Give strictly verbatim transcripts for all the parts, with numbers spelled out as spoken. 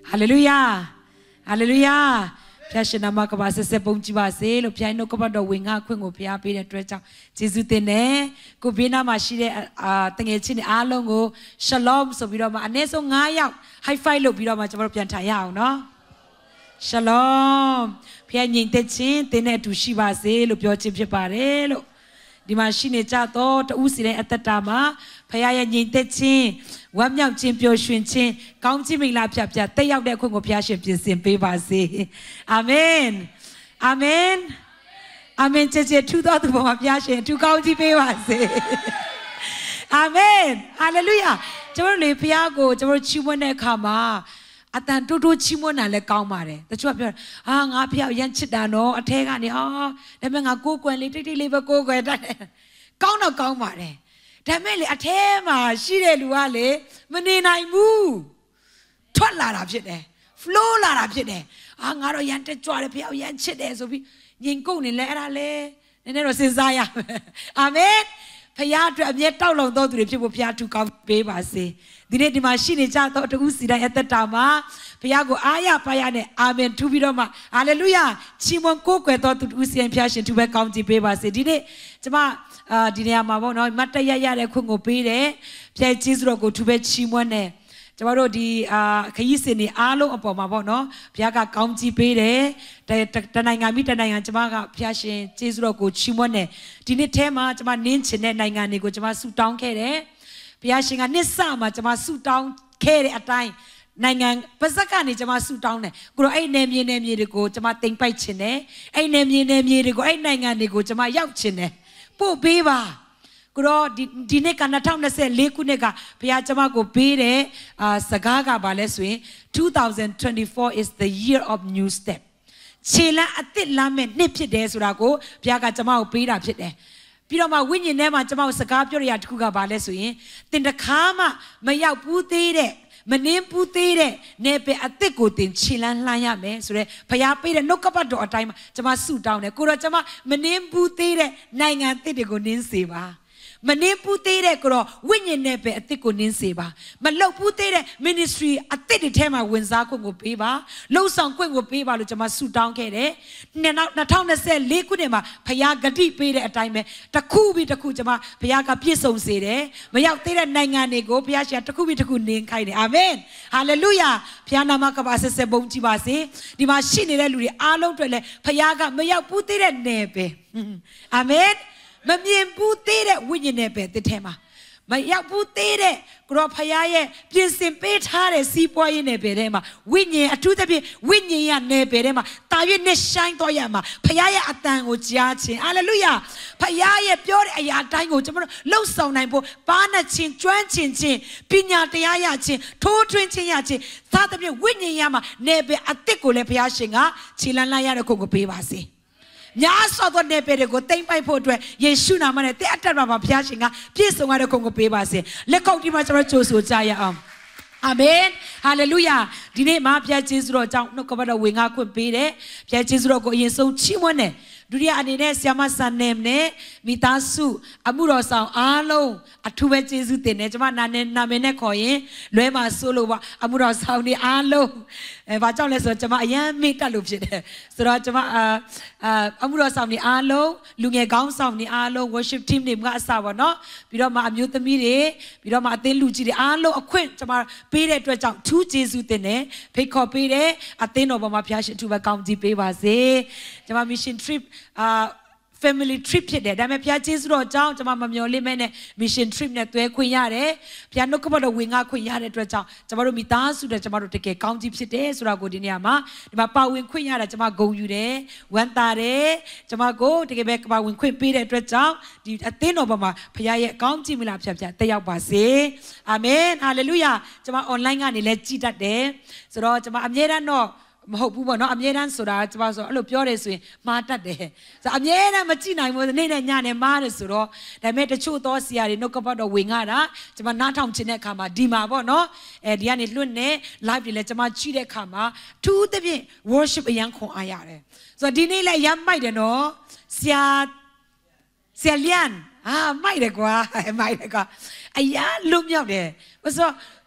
Hallelujah Hallelujah ဖျားရှင်နာမကပါဆက်ဆက်ပုံကြည့်ပါစေလို့ဖျားနှုတ်ကပတ်တော်ဝင်ငါခွင့်ကိုဖျားပေးတဲ့အတွက်ကြောင့်ယေရှုတင်တယ်ကိုဘေးနားမှာရှိတဲ့အာတငယ်ချင်းတွေအားလုံးကို Shalom ဆိုပြီးတော့မှအနည်းဆုံး၅ယောက် high five လုပ်ပြီးတော့မှကျွန်တော်တို့ပြန်ထိုင်ရအောင်နော် Shalom ဖျားညီတဲ့ချင်းတင်းနဲ့အတူရှိပါစေလို့ပြောခြင်းဖြစ်ပါတယ်လို့ဒီမှာရှိနေကြတော့တူးစီတဲ့အသက်တာမှာဖခင်ရဲ့ညီသက်ချင်းဝမ်းမြောက်ခြင်းပျော်ရွှင်ခြင်းကောင်းချီးမင်္ဂလာဖြတ်ဖြတ်တက်ရောက်တဲ့အခွင့်ကိုဖခင်ရှင်ပြင်ဆင်ပေးပါစေအာမင်အာမင်အာမင်ကျေးဇူးထူးသောသူပေါ်မှာဖခင်ရှင်ထူးကောင်းချီးပေးပါစေအာမင်ဟာလေလုယာကျွန်တော်လေဖခင်ကိုကျွန်တော်ချီးမွမ်းတဲ့အခါမှာအတန်တိုးတိုးချီးမွမ်းတာလည်းကောင်းပါတယ်တချို့ကပြောဟာငါဖျောက်ရမ်းချစ်တာနော်အထဲကနေဟာဒါပေမဲ့ငါကိုယ်ကွယ်လေးတိတ်တိတ်လေးပဲကိုယ်ကွယ်တတ်တယ်ကောင်းတော့ကောင်းပါတယ်ဒါပေမဲ့လေအထဲမှာရှိတဲ့လူကလေမနေနိုင်ဘူးထွက်လာတာဖြစ်တယ် flow လာတာဖြစ်တယ်ဟာငါတော့ရမ်းတက်ကြွတယ်ဖျောက်ရမ်းချစ်တယ်ဆိုပြီးညင်ကုန်နေလဲအဲ့ဒါလေနည်းနည်းတော့စဉ်းစားရမယ်အာမင်ဖခင်အတွက်အမြဲတောက်လုံတော်သူတွေဖြစ်ဖို့ဖခင်ထူကောင်းပေးပါစေဒီနေ့ဒီမှာရှိနေကြတော့တူးစီတိုင်းအသက်တာမှာဖခင်ကိုအားရပါရနဲ့အာမင်ထူပြီးတော့မှဟာလေလုယာချီးမွမ်းကိုးကွယ်တော်သူတူးစီတိုင်းဖခင်ရှင်ထူပဲကောင်းချီးပေးပါစေဒီနေ့ကျွန်မအာဒီနေရာမှာပေါ့နော်မတ်တရရတဲ့ခွင့်ကိုပေးတယ်ဖခင်ကျေးဇူးတော်ကိုထူပဲချီးမွမ်းတယ်ကျွန်တော်တို့ဒီအာခရီးစဉ်တွေအားလုံးအပေါ်မှာပေါ့နော်ဘုရားကကောင်းချီးပေးတယ်တနိုင်ငံမိတနိုင်ငံကျွန်မကဘုရားရှင်ကျေးဇူးတော်ကိုချီးမွမ်းတယ်ဒီနေ့ထဲမှာကျွန်မနင်းချင်တဲ့နိုင်ငံတွေကိုကျွန်မဆုတောင်းခဲ့တယ်ဘုရားရှင်ကနှစ်ဆမှာကျွန်မဆုတောင်းခဲ့တဲ့အတိုင်းနိုင်ငံပါဇက်ကနေကျွန်မဆုတောင်းတယ်ကိုတော့အဲ့နယ်မြေနယ်မြေတွေကိုကျွန်မတင်ပိုက်ချင်တယ်အဲ့နယ်မြေနယ်မြေတွေကိုအဲ့နိုင်ငံတွေကိုကျွန်မရောက်ချင်တယ်ပို့ပေးပါကိုတော့ဒီဒီနေ့က၂၀၂၄ခုနှစ်ကဘုရားကျွန်မကိုပေးတဲ့အာစကားကဘာလဲဆိုရင်twenty twenty-four is the year of new step ခြေလမ်းအသစ်လမ်းမဲ့နှစ်ဖြစ်တယ်ဆိုတာကိုဘုရားကကျွန်မကိုပေးတာဖြစ်တယ်ပြီးတော့မှဝိညာဉ်ထဲမှာကျွန်မကိုစကားပြောရတဲ့တခုကဘာလဲဆိုရင်သင်တခါမှမရောက်ဘူးသေးတဲ့မနှင်းပူးသေးတဲ့နေပယ်အသစ်ကိုတင်ခြေလန်းလှမ်းရမယ်ဆိုတော့ဘုရားပေးတဲ့နှုတ်ကပတ်တော်အတိုင်းမှာကျွန်မဆုတောင်းတယ်ကိုတော့ကျွန်မမနှင်းပူးသေးတဲ့နိုင်ငံအသစ်တွေကိုနင်းစေပါမနှင်းပူးသေးတဲ့ကိုတော့ဝိညာဉ်နဲ့ပဲအသစ်ကိုနင်းစေပါမလှုပ်ပူးသေးတဲ့ ministry အသစ်တွေထဲမှာဝင်စားခွင့်ကိုပေးပါလှုပ်ဆောင်ခွင့်ကိုပေးပါလို့ကျွန်မဆုတောင်းခဲ့တယ်နောက်၂၀၂၄ခုနှစ်မှာဘုရားဂတိပေးတဲ့အတိုင်းပဲတစ်ခုပြီးတစ်ခုကျွန်မဘုရားကပြည့်စုံစေတယ်မရောက်သေးတဲ့နိုင်ငံတွေကိုဘုရားရှင်တစ်ခုပြီးတစ်ခုနင်းခိုင်းတယ်အာမင်ဟာလေလုယာဘုရားနာမကပါဆက်ဆက်ပုံကြည့်ပါစေဒီမှာရှိနေတဲ့လူတွေအားလုံးတွေလည်းဘုရားကမရောက်ဘူးသေးတဲ့နယ်ပဲအာမင်မမြင်ဘူးသေးတဲ့ဝိညာဉ်နဲ့ပဲတစ်ထဲမှာမရောက်ဘူးသေးတဲ့ကိုရောဖခင်ရဲ့ပြင်ဆင်ပေးထားတဲ့စီးပွားရေးနယ်ပယ်ထဲမှာဝိညာဉ်အထူးသဖြင့်ဝိညာဉ်ရနယ်ပယ်ထဲမှာတာ၍နဲ့ရှိုင်းတော်ရမှာဖခင်ရဲ့အတန်ကိုကြားခြင်းဟာလေလုယာဖခင်ရဲ့ပြောတဲ့အရာတိုင်းကိုကျွန်တော်တို့လှုပ်ဆောင်နိုင်ဖို့ပါနဲ့ခြင်းကျွမ်းကျင်ခြင်းပညာတရားရခြင်းထိုးထွင်းခြင်းရခြင်းသာသဖြင့်ဝိညာဉ်ရမှာနယ်ပယ်အသစ်ကိုလည်းဖခင်ရှင်ကခြေလန်းလန်းရတဲ့ခုကိုပေးပါစေများစွာသောနေပယ်တွေကိုတိမ့်ပိုက်ဖို့အတွက်ယေရှုနာမနဲ့တဲ့အတ္တမှာဘုရားရှင်ကပြည့်စုံရတဲ့ခုကိုပေးပါစေလက်ကောက်ဒီမှာကျွန်တော်ကြိုးဆိုကြရအောင်အာမင်ဟာလေလုယာဒီနေ့မှာဘုရားကျေးဇူးတော်ကြောင့်နှုတ်ကပတ်တော်ဝင်ငါခွင့်ပေးတယ်ဘုရားကျေးဇူးတော်ကိုအရင်ဆုံးချီးမွမ်းတယ်ဒုတိယအနေနဲ့ဆရာမဆန်နေနဲ့မိသားစုအမှုတော်ဆောင်အားလုံးအထူးပဲကျေးဇူးတင်တယ်ကျွန်မနာနဲ့နာမည်နဲ့ခေါ်ရင်လွဲမှာဆိုလို့ပါအမှုတော်ဆောင်တွေအားလုံးအဲဘာကြောင့်လဲဆိုတော့ကျွန်မအရန်မေ့တတ်လို့ဖြစ်တယ်ဆိုတော့ကျွန်မအာအာအမှုတော်ဆောင်တွေအားလုံးလူငယ်ကောင်းဆောင်တွေအားလုံး worship team တွေကအစပါနော်ပြီးတော့မှအမျိုးသမီးတွေပြီးတော့မှအသင်းလူကြီးတွေအားလုံးအခွင့်ကျွန်မပေးတဲ့အတွက်ကြောင့်ထူးကျေးဇူးတင်တယ်ဖိတ်ခေါ်ပေးတယ်အသင်းတော်ပေါ်မှာဖျားရှင်ထူပဲကောင်းကြီးပေးပါစေကျွန်မ mission trip အာ family trip ဖြစ်တယ်ဒါပေမဲ့ဘုရားကျေးဇူးတော်ကြောင့်ကျွန်မမမျှော်လင့်မဲ့နဲ့ mission trip နဲ့တွဲခွင့်ရတယ်ဘုရားနှုတ်ကပတ်တော်ဝင်ငါခွင့်ရတဲ့အတွက်ကြောင့်ကျွန်မတို့မိသားစုတွေကျွန်မတို့တကယ်ကောင်းကြီးဖြစ်တယ်ဆိုတာကိုဒီနေရာမှာဒီမှာပါဝင်ခွင့်ရတာကျွန်မဂုဏ်ယူတယ်ဝမ်းသာတယ်ကျွန်မကိုတကယ်ပဲပါဝင်ခွင့်ပေးတဲ့အတွက်ကြောင့်ဒီအသင်းတော်ပေါ်မှာဘုရားရဲ့ကောင်းကြီးမလားဖြတ်ဖြတ်တက်ရောက်ပါစေအာမင်ဟာလေလုယာကျွန်မ online ကနေလည်းကြည်တတ်တယ်ဆိုတော့ကျွန်မအမြဲတမ်းတော့မဟုတ်ဘူးပေါ့နော်အမြဲတမ်းဆိုတာကျွန်မဆိုအဲ့လိုပြောတယ်ဆိုရင်မှားတတ်တယ်ဆိုအမြဲတမ်းမကြည့်နိုင်ဘူးနေ့နဲ့ညနဲ့မှားတယ်ဆိုတော့ဒါပေမဲ့တချို့သောဆရာတွေနှုတ်ကပတ်တော်ဝင်ငါတာကျွန်မနားထောင်ခြင်းတဲ့အခါမှာဒီမှာပေါ့နော်အဲဒီကနေလွတ်နေ live တွေလည်းကျွန်မကြည့်တဲ့အခါမှာထူးသဖြင့် worship အရန်ခွန်အားရတယ်ဆိုတော့ဒီနေ့လည်းရမ်းမိုက်တယ်နော်ဆရာဆရာလျန်အာမိုက်တယ်ကွာမိုက်တယ်ကွာအရန်လွတ်မြောက်တယ်ဆိုတော့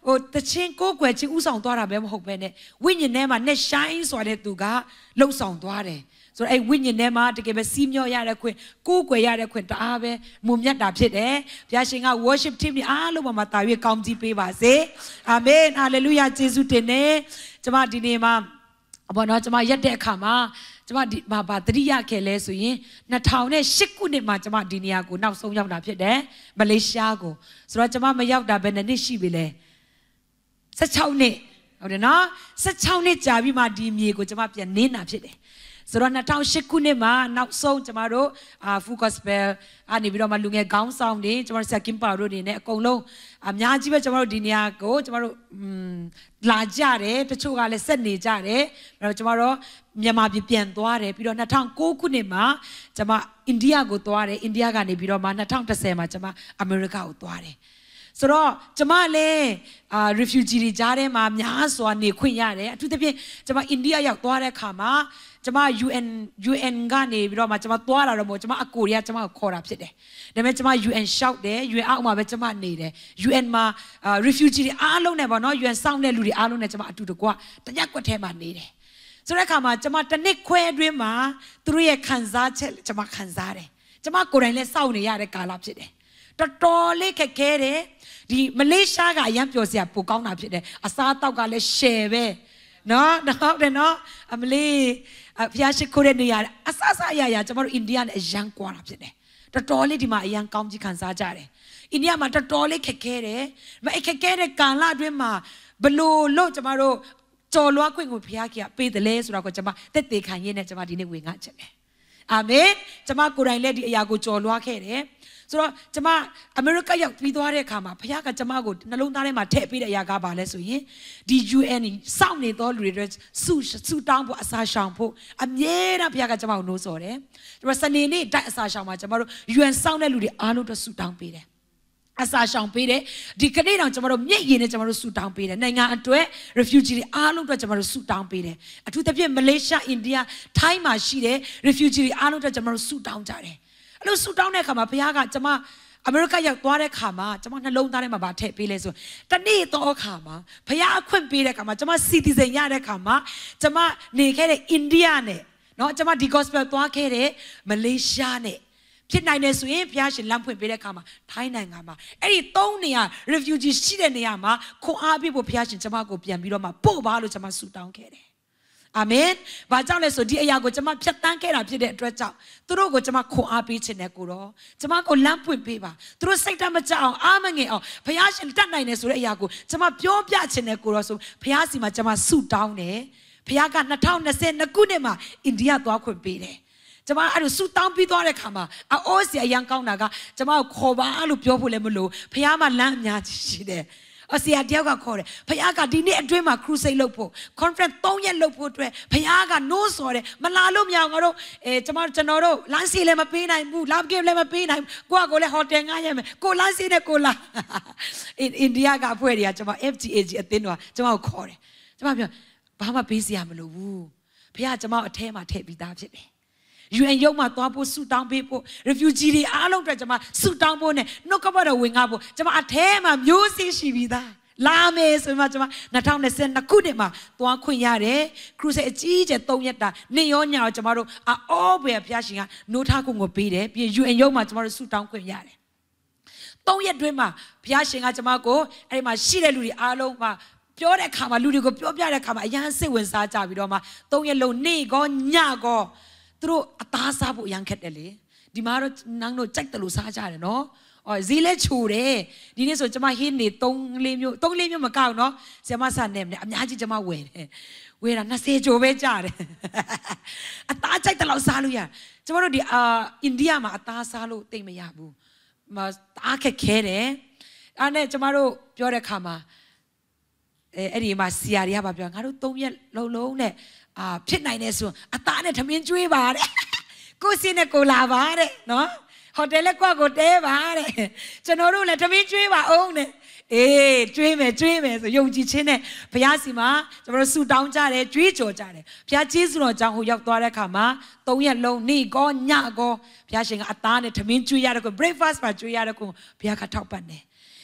ဟိုတချင်းကိုကွယ်ချင်းဥဆောင်သွားတာပဲမဟုတ်ပဲနဲ့ဝိညာဉ်ထဲမှာနဲ့ shine ဆိုတဲ့သူကလှုပ်ဆောင်သွားတယ်ဆိုတော့အဲ့ဝိညာဉ်ထဲမှာတကယ်ပဲစီးမြော့ရတဲ့ခွင့်ကိုကွယ်ရတဲ့ခွင့်တအားပဲမုံမြတ်တာဖြစ်တယ်ဘုရားရှင်က worship team တွေအားလုံးမှာတာ၍ကောင်းကြီးပေးပါစေအာမင် hallelujah ယေရှုတင်နေကျွန်မဒီနေ့မှာဘောနော်ကျွန်မရက်တဲ့အခါမှာကျွန်မဒီမှာဗာတတိယခဲ့လဲဆိုရင်နှစ်ထောင်နဲ့ရှစ်ခုနှစ်မှာကျွန်မဒီနေရာကိုနောက်ဆုံးရောက်တာဖြစ်တယ်မလေးရှားကိုဆိုတော့ကျွန်မမရောက်တာဘယ်နှစ်နှစ်ရှိပြီလဲสิบหกနှစ်ဟုတ်တယ်နော်สิบหกနှစ်ကြာပြီးမှဒီမြေကိုကျွန်မပြန်နင်းတာဖြစ်တယ်ဆိုတော့နှစ်ထောင်ရှစ်ခုနှစ်မှာနောက်ဆုံးကျွန်မတို့အာ full gospel အနေပြီးတော့မှလူငယ်ခေါင်းဆောင်တွေကျွန်တော်ဆက်ကင်ပါတို့တွေနဲ့အကုန်လုံးအများကြီးပဲကျွန်တော်တို့ဒီနေရာကိုကျွန်တော်တို့လာကြတယ်တချို့ကလည်းဆက်နေကြတယ်အဲ့တော့ကျွန်တော်တို့မြန်မာပြည်ပြန်သွားတယ်ပြီးတော့နှစ်ထောင်ကိုခုနှစ်မှာကျွန်မအိန္ဒိယကိုသွားတယ်အိန္ဒိယကနေပြီးတော့မှနှစ်ထောင်တစ်ဆယ်မှာကျွန်မအမေရိကကိုသွားတယ်ဆိုတော့ကျမလည်းအာ refugee တွေကြားထဲမှာများစွာနေခွင့်ရတယ်အထူးသဖြင့်ကျမအိန္ဒိယရောက်သွားတဲ့အခါမှာကျမ U N U N ကနေပြီးတော့မှကျမသွားတာတော့မဟုတ်ကျမအကိုတွေကကျမကိုခေါ်တာဖြစ်တယ်ဒါပေမဲ့ကျမ U N ရှောက်တယ် U N အောက်မှာပဲကျမနေတယ် U N မှာ refugee တွေအားလုံးနဲ့ပေါ့နော် U N စောင့်တဲ့လူတွေအားလုံးနဲ့ကျမအတူတကွတညက်ကွက်ထဲမှာနေတယ်ဆိုတဲ့အခါမှာကျမတနစ်ခွဲအတွင်းမှာသူတို့ရဲ့ခံစားချက်ကျမခံစားတယ်ကျမကိုယ်တိုင်လည်းစောင့်နေရတဲ့ကာလဖြစ်တယ်တော်တော်လေးခက်ခဲတယ်ဒီမလေးရှားကအရန်ပျော်စရာပိုကောင်းတာဖြစ်တယ်အစားတောက်ကလည်း share ပဲနော်ဟုတ်တယ်နော်အမလေးဖျားရှိခိုးတဲ့နေရာအဆအဆအရာရာကျွန်တော်တို့အိန္ဒိယနဲ့အရန်ကွာတာဖြစ်တယ်တော်တော်လေးဒီမှာအရန်ကောင်းကြီးခံစားကြတယ်အိန္ဒိယမှာတော်တော်လေးခက်ခဲတယ်ဒါပေမဲ့ခက်ခဲတဲ့ကာလအတွင်းမှာဘလို့လို့ကျွန်တော်တို့ကြော်လွှားခွင့်ကိုဖျားကြီးကပေးတယ်လဲဆိုတော့ကိုကျွန်မတက်သေးခံရင်းနဲ့ကျွန်မဒီနေ့ဝင်ငါချက်တယ်အာမင်ကျွန်မကိုယ်တိုင်လည်းဒီအရာကိုကြော်လွှားခဲ့တယ်ဆိုတော့ကျွန်မအမေရိကရောက်ပြီးသွားတဲ့အခါမှာဖခင်ကကျွန်မကိုနှလုံးသားထဲမှာထည့်ပေးတဲ့အရာကဘာလဲဆိုရင်ဒီ U N စောင့်နေသောလူတွေစုစုတောင်းဖို့အစာရှောင်ဖို့အမြဲတမ်းဖခင်ကကျွန်မကိုနှိုးဆော်တယ်ကျွန်တော်စနေနေ့တိုက်အစာရှောင်မှာကျွန်တော်တို့ U N စောင့်တဲ့လူတွေအားလုံးတို့စုတောင်းပေးတယ်အစာရှောင်ပေးတယ်ဒီကနေ့တော့ကျွန်တော်တို့မျက်ရည်နဲ့ကျွန်တော်တို့ဆူတောင်းပေးတယ်နိုင်ငံအတွက် refugee တွေအားလုံးအတွက်ကျွန်တော်တို့ဆူတောင်းပေးတယ်အထူးသဖြင့်မလေးရှားအိန္ဒိယထိုင်းမှာရှိတဲ့ refugee တွေအားလုံးအတွက်ကျွန်တော်တို့ဆူတောင်းကြတယ်အဲ့လိုဆူတောင်းတဲ့အခါမှာဘုရားကကျွန်မအမေရိကရောက်သွားတဲ့အခါမှာကျွန်မနှလုံးသားထဲမှာဗာထည့်ပေးလဲဆိုတနေ့တော့အခါမှာဘုရားအခွင့်ပေးတဲ့အခါမှာကျွန်မ citizen ရတဲ့အခါမှာကျွန်မနေခဲ့တဲ့အိန္ဒိယနဲ့เนาะကျွန်မဒီ gospel သွားခဲ့တဲ့မလေးရှားနဲ့ဖြစ်နိုင်တယ်ဆိုရင်ဘုရားရှင်လမ်းဖွင့်ပေးတဲ့အခါမှာထိုင်းနိုင်ငံမှာအဲ့ဒီသုံးနေရာ refugee ရှိတဲ့နေရာမှာခွန်အားပေးဖို့ဘုရားရှင်ကျွန်မကိုပြန်ပြီးတော့မှပို့ပါလို့ကျွန်မဆုတောင်းခဲ့တယ်အာမင်ဘာကြောင့်လဲဆိုဒီအရာကိုကျွန်မဖြတ်တန်းခဲ့တာဖြစ်တဲ့အတွက်ကြောင့်သူတို့ကိုကျွန်မခွန်အားပေးခြင်းနဲ့ကိုတော့ကျွန်မကိုလမ်းပွင့်ပေးပါသူတို့စိတ်ဓာတ်မကြအောင်အားမငယ်အောင်ဘုရားရှင်တတ်နိုင်တယ်ဆိုတဲ့အရာကိုကျွန်မပြောပြခြင်းနဲ့ကိုတော့ဆိုဘုရားစီမှာကျွန်မဆုတောင်းတယ်ဘုရားကနှစ်ထောင်နှစ်ဆယ်ခုနှစ်မှာအိန္ဒိယသွားခွင့်ပေးတယ်ကျွန်မအဲ့လိုဆူတောင်းပြီးသွားတဲ့ခါမှာအိုးစီအရန်ကောင်းတာကကျွန်မကိုခေါ်ပါလို့ပြောဖို့လည်းမလို့ဘုရားမှာလမ်းအများကြီးရှိတယ်အစီအတယောက်ကခေါ်တယ်ဘုရားကဒီနေ့အတွင်းမှာ crusade လုပ်ဖို့ conference သုံးရက်လုပ်ဖို့အတွက်ဘုရားကနိုးဆော်တယ်မလာလို့မရအောင်ငါတို့အဲကျွန်တော်ကျွန်တော်တို့လမ်းစီလည်းမပေးနိုင်ဘူးလာပ်ကေလည်းမပေးနိုင်ဘူးကိုကကိုလည်းဟိုတယ်ငှားရမယ်ကိုလမ်းစီနဲ့ကိုလာအိန္ဒိယကအဖွဲ့တွေကကျွန်မ F G A G အသင်းတော်ကျွန်မကိုခေါ်တယ်ကျွန်မပြောဘာမှပေးစရာမလိုဘူးဘုရားကျွန်မအထဲမှာထည့်ပြီးသားဖြစ်တယ်U N ရုံးမှာသွားဖို့ဆူတောင်းပေးဖို့ refugee တွေအားလုံးအတွက်ကျွန်မဆူတောင်းဖို့နဲ့နှုတ်ကပတ်တော်ဝင်ငါဖို့ကျွန်မအထဲမှာမျိုးစေ့ရှိပြီးသားလာမယ်ဆိုမှကျွန်မနှစ်ထောင်နှစ်ဆယ်ခုနှစ်မှာသွားခွင့်ရတယ် crusade အကြီးကျယ်သုံးရက်တာနေ့ရောညရောကျွန်မတို့အော်ဘယ်ဘုရားရှင်ကနိုးထားခွင့်ကိုပေးတယ်ပြီး U N ရုံးမှာကျွန်မတို့ဆူတောင်းခွင့်ရတယ်သုံးရက်တွင်းမှာဘုရားရှင်ကကျွန်မကိုအဲ့ဒီမှာရှိတဲ့လူတွေအားလုံးမှာပြောတဲ့အခါမှာလူတွေကိုပြောပြတဲ့အခါမှာအရန်စိတ်ဝင်စားကြပြီးတော့မှသုံးရက်လုံးနေ့ကောညကောသူတို့အသားစားဖို့ရန်ခက်တယ်လေဒီမှာတော့နန်းတို့ကြိုက်တယ်လို့စားကြတယ်နော်အော်ဈေးလဲချိုတယ်ဒီနေ့ဆိုကျွန်မဟင်းနေသုံးလေးမျိုးသုံးလေးမျိုးမကောက်နော်ဆရာမဆန်နေတယ်အများကြီးကျွန်မဝယ်တယ်ဝယ်တာနှစ်ဆယ်ကျော်ပဲကြတယ်အသားကြိုက်တယ်လို့စားလို့ရကျွန်တော်တို့ဒီအာအိန္ဒိယမှာအသားစားလို့တိတ်မရဘူးမအားခက်ခဲတယ်အဲ့နဲ့ကျွန်တော်တို့ပြောတဲ့ခါမှာအဲအဲ့ဒီမှာဆရာတွေကပြောငါတို့သုံးရက်လုံးလုံးနဲ့အာဖြစ်နိုင်တယ်ဆိုအသားနဲ့ထမင်းကျွေးပါတဲ့ကိုစင်းနဲ့ကိုလာပါတဲ့နော်ဟိုတယ်လက်ကွက်ကိုတဲပါတဲ့ကျွန်တော်တို့လည်းထမင်းကျွေးပါအောင်တဲ့အေးကျွေးမယ်ကျွေးမယ်ဆိုယုံကြည်ခြင်းနဲ့ဘုရားစီမှာကျွန်တော်တို့ဆူတောင်းကြတယ်ကြွေးကြော်ကြတယ်ဘုရားကျေးဇူးတော်ကြောင့်ဟိုရောက်သွားတဲ့အခါမှာသုံးရက်လုံးနေ့ကောညကောဘုရားရှင်ကအသားနဲ့ထမင်းကျွေးရတဲ့ကို breakfast မှာကျွေးရတဲ့ကိုဘုရားကထောက်ပံ့တယ်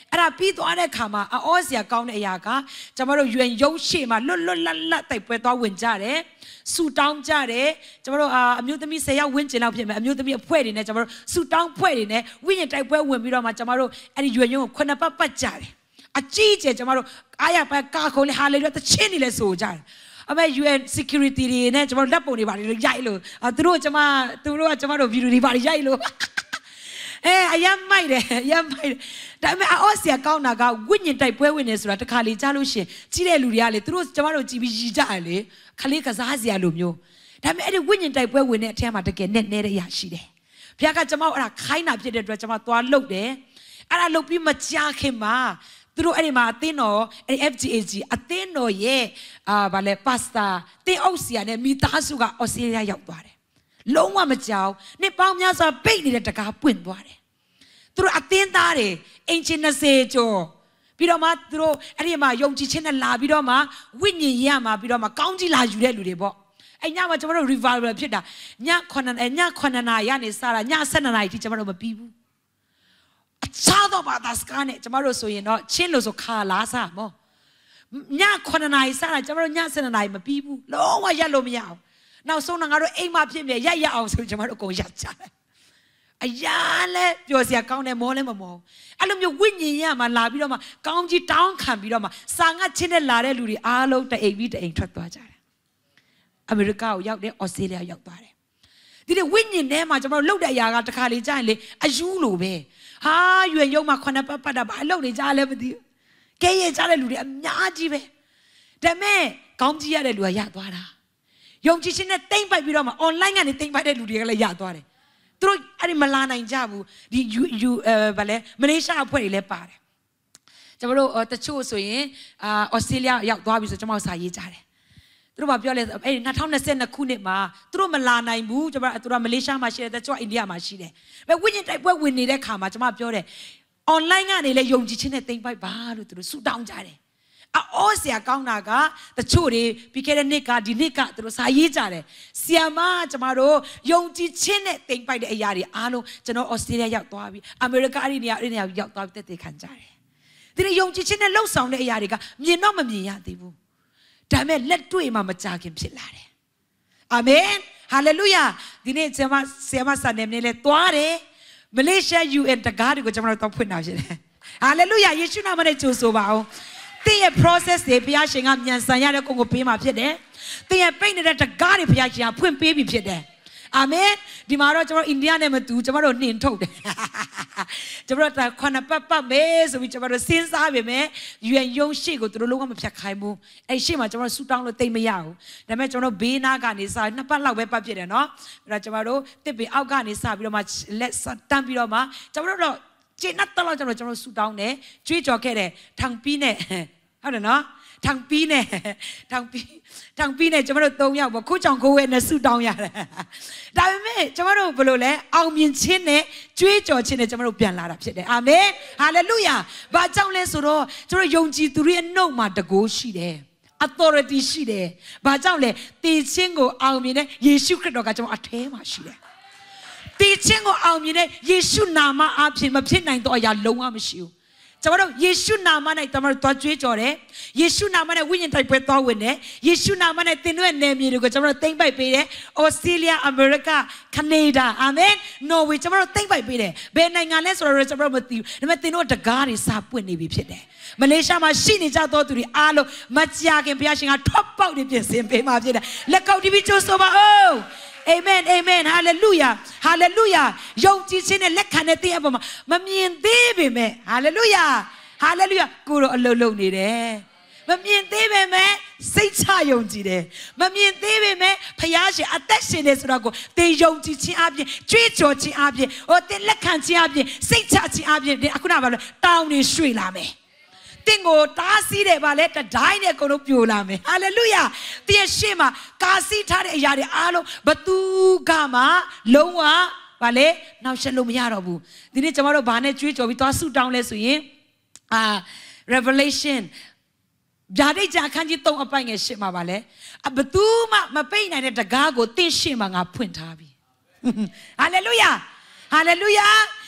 အဲ့ဒါပြီးသွားတဲ့ခါမှာအောစရာကောင်းတဲ့အရာကကျွန်တော်တို့ယွင်ရုံးရှေ့မှာလွတ်လွတ်လပ်လပ်တိုက်ပွဲသွားဝင်ကြတယ်ဆူတောင်းကြတယ်ကျွန်တော်တို့အမျိုးသမီးဆယ်ယောက်ဝန်းကျင်လောက်ဖြစ်မယ်အမျိုးသမီးအဖွဲ့တွေနဲ့ကျွန်တော်တို့ဆူတောင်းဖွဲ့တွေနဲ့ဝိညာဉ်တိုက်ပွဲဝင်ပြီးတော့မှကျွန်တော်တို့အဲ့ဒီယွင်ရုံးကိုခုနှစ်ပတ်ပတ်ကြတယ်အကြီးကျယ်ကျွန်တော်တို့အားရပါကာခုံးလေဟာလေတို့တချင်းနေလဲဆိုကြတယ်အမေ ယူ အန် security တွေနဲ့ကျွန်တော်လက်ပုံတွေပါလို့ရိုက်လို့သူတို့ကျွန်မသူတို့ကကျွန်တော်တို့ video တွေပါရိုက်လို့အဲအယမ်းမိုက်တယ်အယမ်းမိုက်တယ်ဒါပေမဲ့အော်စရာကောင်းတာကဝိညာဉ်တိုက်ပွဲဝင်နေဆိုတာတခါလေကြားလို့ရှင်ကြီးတဲ့လူတွေကလေသူတို့ကျွန်တော်တို့ကြည်ပြီးရည်ကြတယ်လေခလေးကစားစရာလိုမျိုးဒါပေမဲ့အဲ့ဒီဝိညာဉ်တိုက်ပွဲဝင်တဲ့အထက်မှာတကယ်နဲ့နဲတဲ့အရာရှိတယ်ဘုရားကကျွန်မအဲ့ဒါခိုင်းတာဖြစ်တဲ့အတွက်ကျွန်မသွားလှုပ်တယ်အဲ့ဒါလှုပ်ပြီးမကြားခင်မှာသူတို့အဲ့ဒီမှာအသင်းတော်အဲ့ F G A G အသင်းတော်ရဲ့အာဗာလဲပါစတာတင်းအုပ်စီယာနဲ့မိသားစုကအော်စတြေးလျရောက်သွားတယ်လုံးဝမကြောက်နှစ်ပေါင်းများစွာပိတ်နေတဲ့တကားပွင့်သွားတယ်သူတို့အသင်းသားတွေအင်ချင်၂၀ကျော်ပြီးတော့မှသူတို့အဲ့ဒီမှာယုံကြည်ခြင်းနဲ့လာပြီးတော့မှဝိညာဉ်ရမှာပြီးတော့မှကောင်းကြီးလာယူတဲ့လူတွေပေါ့အဲ့ညမှာကျွန်တော်တို့ revival ဖြစ်တာည9နာရီည9နာရီကနေစတာည12နာရီထိကျွန်တော်တို့မပြီးဘူးအခြားသောဘာသာစကားနဲ့ကျွန်တော်တို့ဆိုရင်တော့ချင်းလို့ဆိုခါလားစားမောည9နာရီစတာကျွန်တော်တို့ည12နာရီမပြီးဘူးလုံးဝရက်လို့မရအောင်နောက်ဆုံးတော့ငါတို့အိမ်မှာဖြစ်နေရက်ရအောင်ဆိုကျွန်တော်တို့အကုန်ရက်ကြတယ်အရာလဲပျော်စရာကောင်းတယ်မောလဲမမောအဲ့လိုမျိုးဝိညာဉ်ရမှာလာပြီးတော့မှကောင်းကြီးတောင်းခံပြီးတော့မှစာငတ်ချင်းနဲ့လာတဲ့လူတွေအားလုံးတအိမ်ပြီးတအိမ်ထွက်သွားကြတယ်အမေရိကကိုရောက်တယ်ဩစတြေးလျရောက်သွားတယ်ဒီလိုဝိညာဉ်ထဲမှာကျွန်တော်တို့လှုပ်တဲ့အရာကတခါလေကြာရင်လေအယူလိုပဲဟာရွယ်ရုံမှာခုနှစ်ပတ်ပတ်တာဘာလှုပ်နေကြလဲမသိဘူးကဲရဲ့ကြတဲ့လူတွေအများကြီးပဲဒါပေမဲ့ကောင်းကြီးရတဲ့လူကရသွားတာယုံကြည်ခြင်းနဲ့တိမ့်ပိုက်ပြီးတော့မှ online ကနေတိမ့်ပိုက်တဲ့လူတွေကလည်းရသွားတယ်သူတို့အဲ့ဒီမလာနိုင်ကြဘူးဒီယူယူအဲဗာလဲမလေးရှားအဖွဲ့တွေလည်းပါတယ်ကျွန်တော်တို့တချို့ဆိုရင်အာဩစတြေးလျရောက်သွားပြီဆိုကျွန်တော်စာရေးကြတယ်သူတို့ကပြောလဲအဲ့ဒီ၂၀၂၂ခုနှစ်မှာသူတို့မလာနိုင်ဘူးကျွန်တော်သူတို့မလေးရှားမှာရှိတယ်တချို့အိန္ဒိယမှာရှိတယ်ပဲဝိညာဉ်တိုက်ပွဲဝင်နေတဲ့ခါမှာကျွန်မပြောတယ် online ကနေလည်းယုံကြည်ခြင်းနဲ့တိမ့်ပိုက်ပါလို့သူတို့ဆူတောင်းကြတယ်အော်ဆရာကောင်းတာကတချို့တွေပြီးခဲ့တဲ့နှစ်ကဒီနှစ်ကသူတို့စာရေးကြတယ်ဆီယမကျမတို့ယုံကြည်ခြင်းနဲ့တိမ်ပိုက်တဲ့အရာတွေအားလုံးကျွန်တော်ဩစတြေးလျရောက်သွားပြီအမေရိကအဲ့ဒီနေရာအဲ့ဒီနေရာရောက်သွားပြီးတက်တက်ခံကြတယ်ဒီလိုယုံကြည်ခြင်းနဲ့လှုပ်ဆောင်တဲ့အရာတွေကမြင်တော့မမြင်ရသေးဘူးဒါပေမဲ့လက်တွေ့မှာမကြခင်ဖြစ်လာတယ်အာမင်ဟာလေလုယာဒီနေ့ဆီယမဆီယမစံနေနေလဲသွားတယ်မလေးရှား ယူ အန် တကားတွေကိုကျွန်တော်တို့ဖွင့်တာဖြစ်တယ်ဟာလေလုယာယေရှုနာမနဲ့ကြိုဆိုပါအောင်တဲ့ရဲ့ process တွေဘုရားရှင်ကမြန်ဆန်ရတဲ့ကိုကိုပေးမှာဖြစ်တယ်။တဲ့ရဲ့ပိတ်နေတဲ့တကားတွေဘုရားရှင်ကဖွင့်ပေးပြီဖြစ်တယ်။အာမင်။ဒီမှာတော့ကျွန်တော်အိန္ဒိယနဲ့မတူကျွန်တော်တို့နှင်ထုတ်တယ်။ကျွန်တော်တို့ခွနပတ်ပတ်မဲဆိုပြီးကျွန်တော်တို့စဉ်းစားပေမဲ့ယူအန်ယုံရှိကိုသူတို့လုံးဝမဖြတ်ခိုင်းဘူး။အဲ့ရှိမှကျွန်တော်ဆူတောင်းလို့တိတ်မရဘူး။ဒါပေမဲ့ကျွန်တော်ဘေးနားကနေစနှစ်ပတ်လောက်ပဲပတ်ဖြစ်တယ်နော်။အဲ့ဒါကျွန်တော်တို့တစ်ပေအောက်ကနေစပြီးတော့မှလက်တန်းပြီးတော့မှကျွန်တော်တို့ကျင်းတ်တော့ကျွန်တော်ကျွန်တော်ဆူတောင်းတယ်ကြွေးကြော်ခဲ့တယ်ထန်ပီးနဲ့ဟုတ်တယ်နော်ထန်ပီးနဲ့ထန်ပီးထန်ပီးနဲ့ကျွန်တော်တို့၃ယောက်ပေါ့ခုချောင်ကိုဝဲနဲ့ဆူတောင်းရတယ်ဒါပေမဲ့ကျွန်တော်တို့ဘယ်လိုလဲအောင်မြင်ခြင်းနဲ့ကြွေးကြော်ခြင်းနဲ့ကျွန်တော်တို့ပြန်လာတာဖြစ်တယ်အာမင်ဟာလေလုယာဘာကြောင့်လဲဆိုတော့ကျွန်တော်ယုံကြည်သူတွေရဲ့နှုတ်မှာတကိုးရှိတယ်authority ရှိတယ်ဘာကြောင့်လဲတည်ခြင်းကိုအောင်မြင်တဲ့ယေရှုခရစ်တော်ကကျွန်တော်အထဲမှာရှိတယ်တည်ခြင်းကိုအောင်မြင်တဲ့ယေရှုနာမအပြင်မဖြစ်နိုင်တော့အရာလုံးဝမရှိဘူးကျွန်တော်တို့ယေရှုနာမနဲ့ကျွန်တော်တို့တွားကြွေးကြော်တယ်ယေရှုနာမနဲ့ဝိညာဉ်တိုက်ပွဲသွားဝင်တယ်ယေရှုနာမနဲ့သင်တို့ရဲ့နယ်မြေတွေကိုကျွန်တော်တို့သိမ့်ပိုက်ပေးတယ်ဩစတြေးလျအမေရိကကနေဒါအာမင်နော်ဝေကျွန်တော်တို့သိမ့်ပိုက်ပေးတယ်ဘယ်နိုင်ငံလဲဆိုတော့ကျွန်တော်တို့မသိဘူးဒါပေမဲ့သင်တို့တကားတွေစာပွင့်နေပြီဖြစ်တယ်မလေးရှားမှာရှိနေကြသောသူတွေအားလုံးမကြာခင်ဘုရားရှင်ကထွက်ပေါက်နေပြင်ဆင်ပေးမှာဖြစ်တယ်လက်ကောက်တီးပြီးကြိုးဆိုပါဦးAmen, amen, hallelujah, hallelujah. ယုံကြည်ခြင်းနဲ့လက်ခံတဲ့တရားပေါ်မှာမမြင်သေးပေမဲ့ hallelujah, hallelujah ကိုယ်တော့အလုံးလုံးနေတယ်မမြင်သေးပေမဲ့စိတ်ချယုံကြည်တယ်မမြင်သေးပေမဲ့ဖခင်ရှင်အသက်ရှင်နေဆိုတော့ကိုသင်ယုံကြည်ခြင်းအပြင်ကြွေးကြော်ခြင်းအပြင်ဟိုသင်လက်ခံခြင်းအပြင်စိတ်ချခြင်းအပြင်အခုနကပြောတောင်းနေရွှေ့လာမယ်တင်ကိုတားဆီးတယ်ဗာလဲတတိုင်းနဲ့ကိုတို့ပြိုလာမယ်ဟာလေလုယာတည့်ရှေ့မှာကာစီးထားတဲ့အရာတွေအားလုံးဘသူကမှလုံးဝဗာလဲနောက်ဆက်လို့မရတော့ဘူးဒီနေ့ကျွန်တော်တို့ဘာနဲ့ကြွေးကြော်ပြီးသွားဆူတောင်းလဲဆိုရင်အာ Revelation ဗျာဒိတ်ကြအခန်းကြီး၃အပိုင်ငယ်ရှေ့မှာဗာလဲဘသူမှမပိတ်နိုင်တဲ့တကားကိုတင့်ရှေ့မှာငါဖွင့်ထားပြီဟာလေလုယာဟာလေလုယာ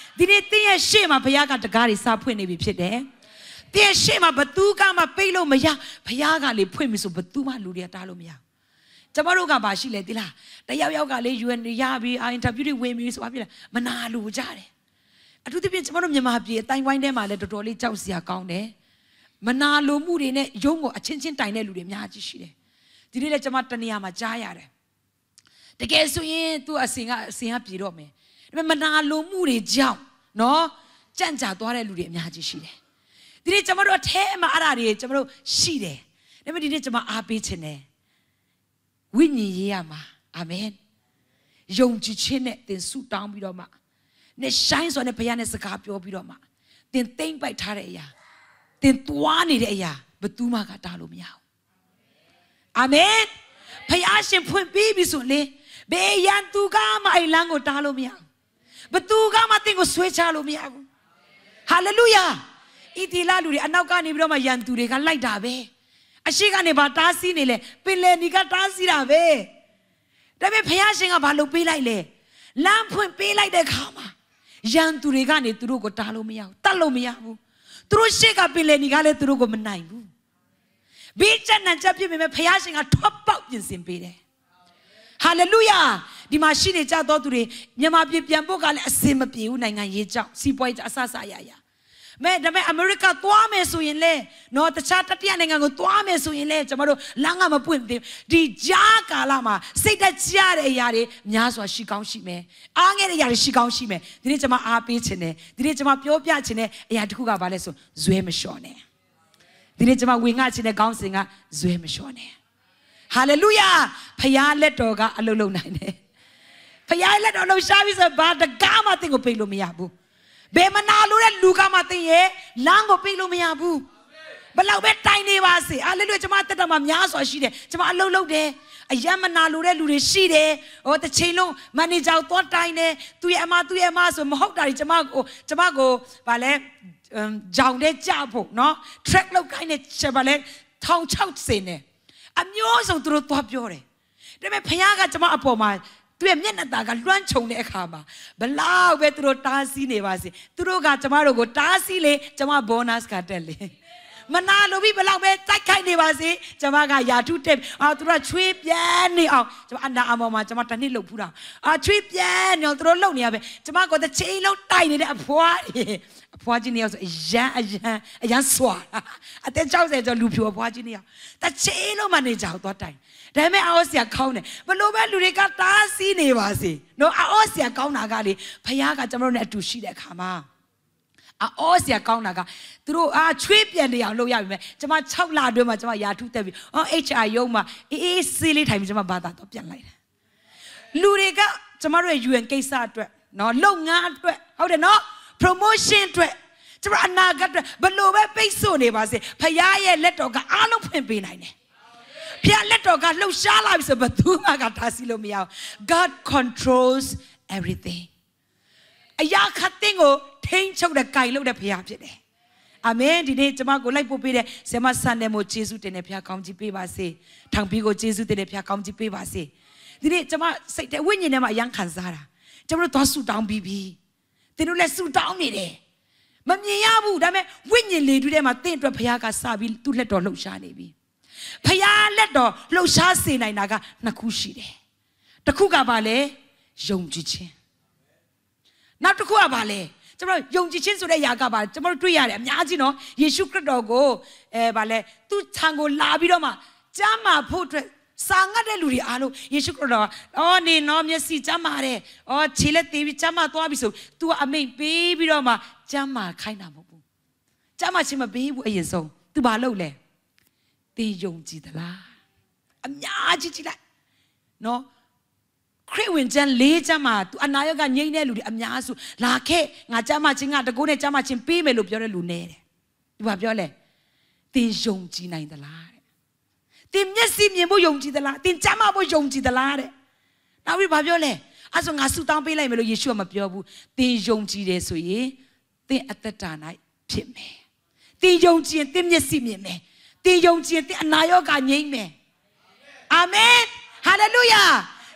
ဒီနေ့သင်ရဲ့ရှေ့မှာဘုရားကတကားတွေစာဖွင့်နေပြီဖြစ်တယ်သင်ရဲ့ရှေ့မှာဘသူကမှပိတ်လို့မရဘုရားကလေဖွင့်ပြီဆိုဘသူမှလူတွေကတားလို့မရကျမတို့ကပါရှိလေဒီလားတယောက်ယောက်ကလေ ယူ အန် ရပြီးအင်တာဗျူးတွေဝင်ပြီးဆိုပါပြီလားမနာလို့ကြတယ်အထူးသဖြင့်ကျမတို့မြန်မာပြည်အတိုင်းဝိုင်းထဲမှာလည်းတော်တော်လေးကြောက်စရာကောင်းတယ်မနာလိုမှုတွေနဲ့ရုံးကိုအချင်းချင်းတိုင်တဲ့လူတွေအများကြီးရှိတယ်ဒီနေ့လည်းကျမတနေရာမှာကြားရတယ်တကယ်ဆိုရင်သူအစင်ကအစင်ကပြေတော့မယ်ဒါပေမဲ့မနာလိုမှုတွေကြောင့်နော်ကြန့်ကြာသွားတဲ့လူတွေအများကြီးရှိတယ်ဒီနေ့ကျမတို့အထဲမှာအဲ့ဒါတွေကျမတို့ရှိတယ်ဒါပေမဲ့ဒီနေ့ကျမအားပေးခြင်းနဲ့ဝိညာဉ်ရေးရမှာအာမင်ယုံကြည်ခြင်းနဲ့သင်ဆုတောင်းပြီးတော့မှနဲ့ရှိုင်းဆိုတဲ့ဘုရားနဲ့စကားပြောပြီးတော့မှသင်သိမ့်ပိုက်ထားတဲ့အရာသင်သွားနေတဲ့အရာဘယ်သူမှကတားလို့မရဘူးအာမင်ဘုရားရှင်ဖွင့်ပြီးပြီဆိုလေဘယ်ရန်သူကမှအဲ့လမ်းကိုတားလို့မရဘူးဘယ်သူကမှသင်ကိုဆွဲချလို့မရဘူးဟာလေလုယာဣတိလလူတွေအနောက်ကနေပြီးတော့မှရန်သူတွေကလိုက်တာပဲအရှိကနေပါတားဆီးနေလေပင်လယ်နီကတားဆီးတာပဲဒါပေမဲ့ဘုရားရှင်ကဘာလုပ်ပေးလိုက်လဲလမ်းဖွင့်ပေးလိုက်တဲ့ခါမှာရန်သူတွေကနေသူတို့ကိုတားလို့မရဘူးတတ်လို့မရဘူးသူတို့ရှေ့ကပင်လယ်နီကလည်းသူတို့ကိုမနိုင်ဘူးဘေးကျန်တဲ့ချက်ပြည့်ပေမဲ့ဘုရားရှင်ကထွက်ပေါက်ပြင်ဆင်ပေးတယ်ဟာလေလုယာဒီမှာရှိနေကြတော့သူတွေမြန်မာပြည်ပြန်ဖို့ကလည်းအစင်မပြေဘူးနိုင်ငံရေးကြောင့်စီးပွားရေးအဆအဆရရမဲဒါပေမဲ့အမေရိကသွားမယ်ဆိုရင်လေနော်တခြားတတိယနိုင်ငံကိုသွားမယ်ဆိုရင်လေကျွန်တော်တို့လမ်းကမပွင့်သေးဒီကြားကာလမှာစိတ်တကြတဲ့အရာတွေများစွာရှိကောင်းရှိမယ်အားငယ်တဲ့အရာတွေရှိကောင်းရှိမယ်ဒီနေ့ကျွန်မအားပေးခြင်းနဲ့ဒီနေ့ကျွန်မပြောပြခြင်းနဲ့အရာတစ်ခုကဘာလဲဆိုဇွဲမလျှော့နဲ့ဒီနေ့ကျွန်မဝင်ငှခြင်းနဲ့ခေါင်းစဉ်ကဇွဲမလျှော့နဲ့ဟာလေလုယာဖခင်လက်တော်ကအလုံးလုံးနိုင်တယ်ဖခင်လက်တော်လှူရှားပြီးဆိုဘာတကားမှသင်ကိုပိတ်လို့မရဘူးဘယ်မနာလို့တဲ့လူကမှသင်ရဲ့လမ်းကိုပိတ်လို့မရဘူးဘလောက်ပဲတိုင်နေပါစေဟာလေလုယာကျွန်မတက်တော်မှာများစွာရှိတယ်ကျွန်မအလုံးလုံးတယ်အယံမနာလို့တဲ့လူတွေရှိတယ်ဟိုတစ်ချိန်လုံးမန်နေဂျာကိုသွားတိုင်တယ်သူရဲ့အမသူ့ရဲ့အမဆိုမဟုတ်တာကြီးကျွန်မကိုကျွန်မကိုဗာလဲကြောင်တဲ့ကြဖို့နော် track လောက်ခိုင်းနေချက်ပါလဲထောင်ချောက်စင်နေအမျိုးစုံသူတို့သွားပြောတယ်ဒါပေမဲ့ဖခင်ကကျွန်မအပေါ်မှာသူရဲ့မျက်နှာตาကလွှမ်းခြုံတဲ့အခါမှာဘလောက်ပဲသူတို့တားဆီးနေပါစေသူတို့ကကျွန်မတို့ကိုတားဆီးလေကျွန်မ bonus ကတက်လေမနာလို့ပြီးဘလောက်ပဲတိုက်ခိုက်နေပါစေကျွန်မကယာထုတက်အာသူတို့ချွေးပြန်နေအောင်ကျွန်မအနာအမောမှာကျွန်မတနည်းလှုပ်ဖူးတာအာချွေးပြန်နေအောင်သူတို့လှုပ်နေရပဲကျွန်မကတစ်ချိန်လုံးတိုက်နေတဲ့အဖွားအဖွားကြီးနေအောင်ဆိုအရန်အရန်အရန်စွာအသက်၆၀ကျော်လူဖြူအဖွားကြီးနေအောင်တစ်ချိန်လုံးမနေကြဘူးသွားတိုင်ဒါပေမဲ့အော်ဆရာကောင်းတယ်ဘလို့ပဲလူတွေကတားဆီးနေပါစေနော်အော်ဆရာကောင်းတာကလေဖခင်ကကျွန်တော်တို့နဲ့အတူရှိတဲ့အခါမှာအော်ဆရာကောင်းတာကသူတို့အာချွေးပြန်နေအောင်လုပ်ရပြီမဲ့ကျွန်မ၆လအတွင်းမှာကျွန်မယာထုတက်ပြီအော် H R ရုံးမှာအေးအေးဆေးလေးထိုင်ပြီးကျွန်မဘာသာတော့ပြန်လိုက်တယ်လူတွေကကျွန်မတို့ရဲ့ U N ကိစ္စအတွက်နော်လုပ်ငန်းအတွက်ဟုတ်တယ်နော် promotion အတွက်ကျွန်တော်အနာဂတ်အတွက်ဘလို့ပဲပိတ်ဆို့နေပါစေဖခင်ရဲ့လက်တော်ကအားလုံးဖွင့်ပေးနိုင်တယ်ဖခင်လက်တော်ကလှုပ်ရှားလာပြီဆိုဘယ်သူမှကတားဆီးလို့မရဘူး God controls everything အရာခတ်တဲ့ကိုထိန်းချုပ်တဲ့ကြိုင်လို့တဲ့ဖခင်ဖြစ်တယ်အာမင်ဒီနေ့ကျွန်မကိုလိုက်ပို့ပေးတဲ့ဆရာမဆန်တယ်မို့ယေရှုတင်တဲ့ဖခင်ကောင်းကြီးပေးပါစေထောင်ပြီးကိုယေရှုတင်တဲ့ဖခင်ကောင်းကြီးပေးပါစေဒီနေ့ကျွန်မစိတ်တဲ့ဝိညာဉ်ထဲမှာအယံခံစားတာကျွန်တော်တို့သွားဆူတောင်းပြီးပြီသင်တို့လည်းဆူတောင်းနေတယ်မမြင်ရဘူးဒါပေမဲ့ဝိညာဉ်လေတူထဲမှာသင်အတွက်ဖခင်ကစပြီးသူ့လက်တော်လှုပ်ရှားနေပြီဖခင်လက်တော်လှုပ်ရှားစေနိုင်တာကနှစ်ခုရှိတယ်တစ်ခုကဘာလဲယုံကြည်ခြင်းနောက်တစ်ခုကဘာလဲကျွန်တော်ယုံကြည်ခြင်းဆိုတဲ့ຢာကပါကျွန်တော်တွေ့ရတယ်အများကြီးနော်ယေရှုခရစ်တော်ကိုအဲဗာလဲသူ့ခြံကိုလာပြီးတော့မှကျမ်းမာဖို့အတွက်စာငတ်တဲ့လူတွေအားလုံးယေရှုခရစ်တော်အော်နေနော်မျက်စိကျမ်းမာတယ်အော်ခြေလက်သေးပြီးကျမ်းမာသွားပြီဆို तू အမိန်ပေးပြီးတော့မှကျမ်းမာခိုင်းတာမဟုတ်ဘူးကျမ်းမာခြင်းမပေးဘူးအရင်ဆုံး तू ဘာလုပ်လဲသင်ယုံကြည်သလားအများကြီးကြည့်လိုက်နော်ခရစ်ဝင်ကျမ်းလေးကျမ်းမှာ तू အနာရောဂါငြိမ့်တဲ့လူတွေအများစုလာခဲ့ငါကျမ်းမာခြင်းကတကိုးနဲ့ကျမ်းမာခြင်းပေးမယ်လို့ပြောတဲ့လူနဲ့တဲ့ तू ဘာပြောလဲသင်ယုံကြည်နိုင်သလားတဲ့သင်မျက်စိမြင်ဖို့ယုံကြည်သလားသင်ကျမ်းမာဖို့ယုံကြည်သလားတဲ့နောက်ပြီးဘာပြောလဲအဲ့ဆိုငါဆူတောင်းပေးလိုက်မယ်လို့ယေရှုကမပြောဘူးသင်ယုံကြည်တယ်ဆိုရင်သင်အသက်တာ၌ဖြစ်မယ်သင်ယုံကြည်ရင်သင်မျက်စိမြင်မယ်သင်ယုံကြည်ရင်သင်အနာရောဂါငြိမ့်မယ်အာမင်ဟာလေလုယာ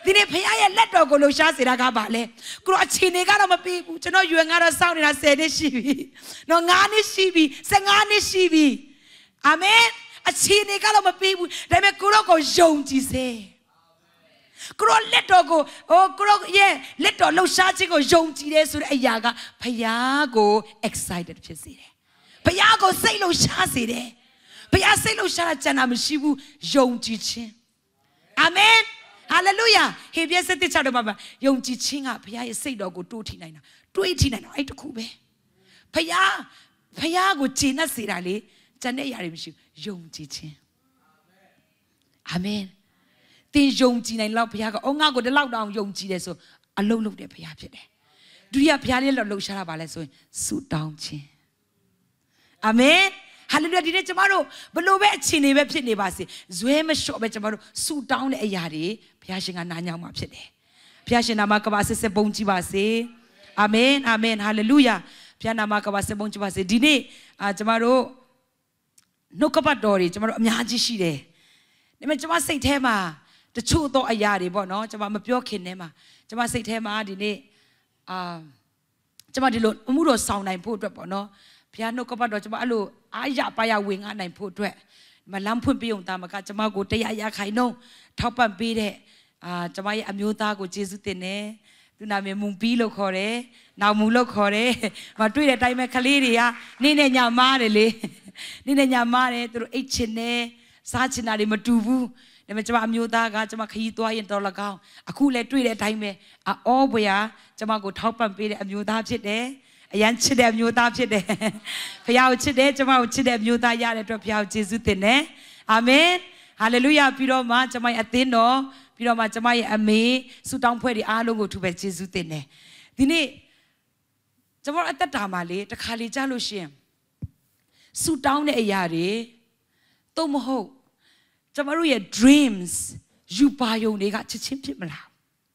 ဒီနေ့ဖခင်ရဲ့လက်တော်ကိုလှူရှားစေတာကပါလေကိုတော့အချိန်တွေကတော့မပြီးဘူးကျွန်တော်ရွယ်ငါတော့စောင့်နေတာဆယ်နှစ်ရှိပြီနော်ငါးနှစ်ရှိပြီဆယ်ငါးနှစ်ရှိပြီအာမင်အချိန်တွေကတော့မပြီးဘူးဒါပေမဲ့ကိုတော့ကိုယုံကြည်စေကိုတော့လက်တော်ကိုဟိုကိုတော့ရဲ့လက်တော်လှူရှားခြင်းကိုယုံကြည်တယ်ဆိုတဲ့အရာကဖခင်ကို excited ဖြစ်စေတယ်ဖခင်ကိုစိတ်လှူရှားစေတယ်ဖခင်စိတ်လှူရှားတာကျန်တာမရှိဘူးယုံကြည်ခြင်းအာမင်ဟာလေလုယာဟေဘရဲစတဲ့ချတော့မှာယုံကြည်ခြင်းကဘုရားရဲ့စိတ်တော်ကိုတိုးထိနိုင်တာတွေးထိနိုင်တာအဲ့တခုပဲဘုရားဘုရားကိုဂျင်းနဲ့စေတာလေကျန်တဲ့အရာတွေမရှိဘူးယုံကြည်ခြင်းအာမင်တင်ယုံကြည်နိုင်လောက်ဘုရားကအော်ငါကိုဒီလောက်တောင်ယုံကြည်တယ်ဆိုအလုံးလုံးတဲ့ဘုရားဖြစ်တယ်ဒုတိယဘုရားလေးလောက်လှူရှားတာပါလဲဆိုရင်ဆုတောင်းခြင်းအာမင်ဟာလေလုယာဒီနေ့ကျမတို့ဘလို့ပဲအခြေအနေပဲဖြစ်နေပါစေဇွဲမလျှော့ပဲကျမတို့ဆူတောင်းတဲ့အရာတွေဘုရားရှင်ကနားညောင်းမှာဖြစ်တယ်ဘုရားရှင်နာမကပါဆက်ဆက်ပုံကြည့်ပါစေအာမင်အာမင်ဟာလေလုယာဘုရားနာမကပါဆက်ပုံကြည့်ပါစေဒီနေ့အာကျမတို့နှုတ်ကပတ်တော်တွေကျမတို့အများကြီးရှိတယ်ဒါပေမဲ့ကျမစိတ်ထဲမှာတချို့သောအရာတွေပေါ့နော်ကျမမပြောခင်ထဲမှာကျမစိတ်ထဲမှာဒီနေ့အာကျမဒီလိုအမှုတော်ဆောင်နိုင်ဖို့အတွက်ပေါ့နော်ဘုရားနှုတ်ကပတ်တော်ကျမအဲ့လိုအားရပါရဝင်ငါနိုင်ဖို့အတွက်မလမ်းဖွင့်ပေးုံသားမကကျမကိုတရားရခိုင်နှုံထောက်ပံ့ပေးတဲ့အာကျမရဲ့အမျိုးသားကိုကျေးဇူးတင်တယ်သူနာမည်မုံပီးလို့ခေါ်တယ်နောက်မူလို့ခေါ်တယ်မတွေ့တဲ့အတိုင်းပဲကလေးတွေကနေ့နဲ့ညမားတယ်လေနေ့နဲ့ညမားတယ်သူတို့အိတ်ချင်တယ်စားချင်တာတွေမတူဘူးဒါပေမဲ့ကျမအမျိုးသားကကျမခရီးသွားရင်တော်လကောင်းအခုလည်းတွေ့တဲ့အတိုင်းပဲအော်ဘွာကျမကိုထောက်ပံ့ပေးတဲ့အမျိုးသားဖြစ်တယ်အရန်ချစ်တဲ့မျိုးသားဖြစ်တယ်ဖခင်ကိုချစ်တယ်ကျမကိုချစ်တဲ့မျိုးသားရတဲ့အတွက်ဖခင်ကိုကျေးဇူးတင်တယ်အာမင်ဟာလေလုယာပြီးတော့မှကျမရဲ့အသင်းတော်ပြီးတော့မှကျမရဲ့အမေဆုတောင်းဖွဲ့တွေအားလုံးကိုထူပဲကျေးဇူးတင်တယ်ဒီနေ့ကျမတို့အသက်တာမှာလေတခါလေကြားလို့ရှိရင်ဆုတောင်းတဲ့အရာတွေတော့မဟုတ်ကျမတို့ရဲ့ dreams ယူပါယုံတွေကချက်ချင်းဖြစ်မလား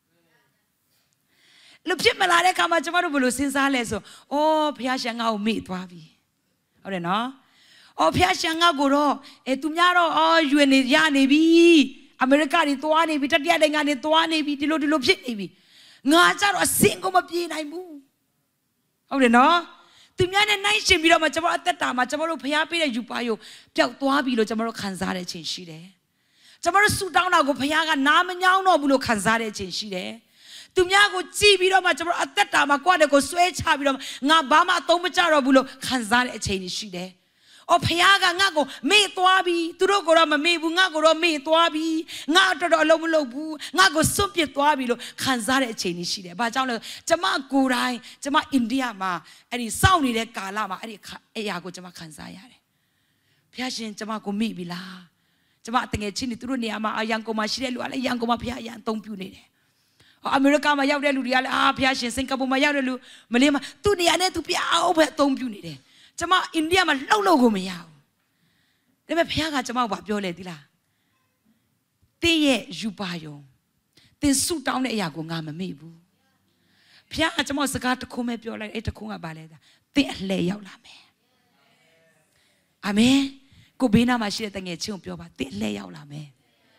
လူဖြစ်မလာတဲ့အခါမှာကျမတို့ဘယ်လိုစဉ်းစားလဲဆိုအော်ဘုရားရှင်ငါ့ကိုမေ့သွားပြီဟုတ်တယ်နော်အော်ဘုရားရှင်ငါ့ကိုတော့အဲသူများတော့အော်ယူနေရနေပြီအမေရိကတွေသွားနေပြီတတိယနိုင်ငံတွေသွားနေပြီဒီလိုဒီလိုဖြစ်နေပြီငါကြတော့အစင်ကိုမပြေနိုင်ဘူးဟုတ်တယ်နော်သူများနဲ့နိုင်ရှင်ပြီးတော့မှကျမတို့အသက်တာမှာကျမတို့ဘုရားပေးတဲ့ယူပါယုံပျောက်သွားပြီလို့ကျမတို့ခံစားတဲ့အချိန်ရှိတယ်ကျမတို့ဆူတောင်းတာကိုဘုရားကနားမညောင်းတော့ဘူးလို့ခံစားတဲ့အချိန်ရှိတယ်သူများကိုကြည့်ပြီးတော့မှကျမတို့အသက်တာမှာကိုယ့်တဲ့ကိုဆွဲချပြီးတော့ငါဘာမှအသုံးမကျတော့ဘူးလို့ခံစားတဲ့အချိန်တွေရှိတယ်။အော်ဖခင်ကငါ့ကိုမေ့သွားပြီသူတို့ကိုတော့မမေ့ဘူးငါ့ကိုတော့မေ့သွားပြီငါတော်တော်အလုံးမလုံးဘူးငါ့ကိုစွန့်ပစ်သွားပြီလို့ခံစားတဲ့အချိန်တွေရှိတယ်။ဘာကြောင့်လဲကျမကိုယ်တိုင်ကျမအိန္ဒိယမှာအဲ့ဒီစောင့်နေတဲ့ကာလမှာအဲ့ဒီအရာကိုကျမခံစားရတယ်။ဖခင်ရှင်ကျမကိုမေ့ပြီလား။ကျမတငယ်ချင်းတွေသူတို့နေရာမှာအယံကုန်မှာရှိတဲ့လူကလည်းအယံကုန်မှာဖခင်အယံအသုံးပြုနေတယ်အမေရိကမှာရောက်တဲ့လူတွေကလည်းအာဘုရားရှင်စင်ကာပူမှာရောက်တဲ့လူမလေးမှာသူနေရာနဲ့သူပြအောင်ပဲအသုံးပြုနေတယ်ကျမအိန္ဒိယမှာလှုပ်လို့ကိုမရဘူးဒါပေမဲ့ဘုရားကကျမကိုပြောလဲသီလားတင်းရဲ့ယူပါယုံတင်းဆူတောင်းတဲ့အရာကိုငါမမေ့ဘူးဘုရားကကျမစကားတစ်ခုပဲပြောလိုက်အဲ့တစ်ခုကပါလဲတင်းအလှည့်ရောက်လာမယ်အာမင်ကိုဘေးနားမှာရှိတဲ့တငယ်ချင်းကိုပြောပါတင်းအလှည့်ရောက်လာမယ်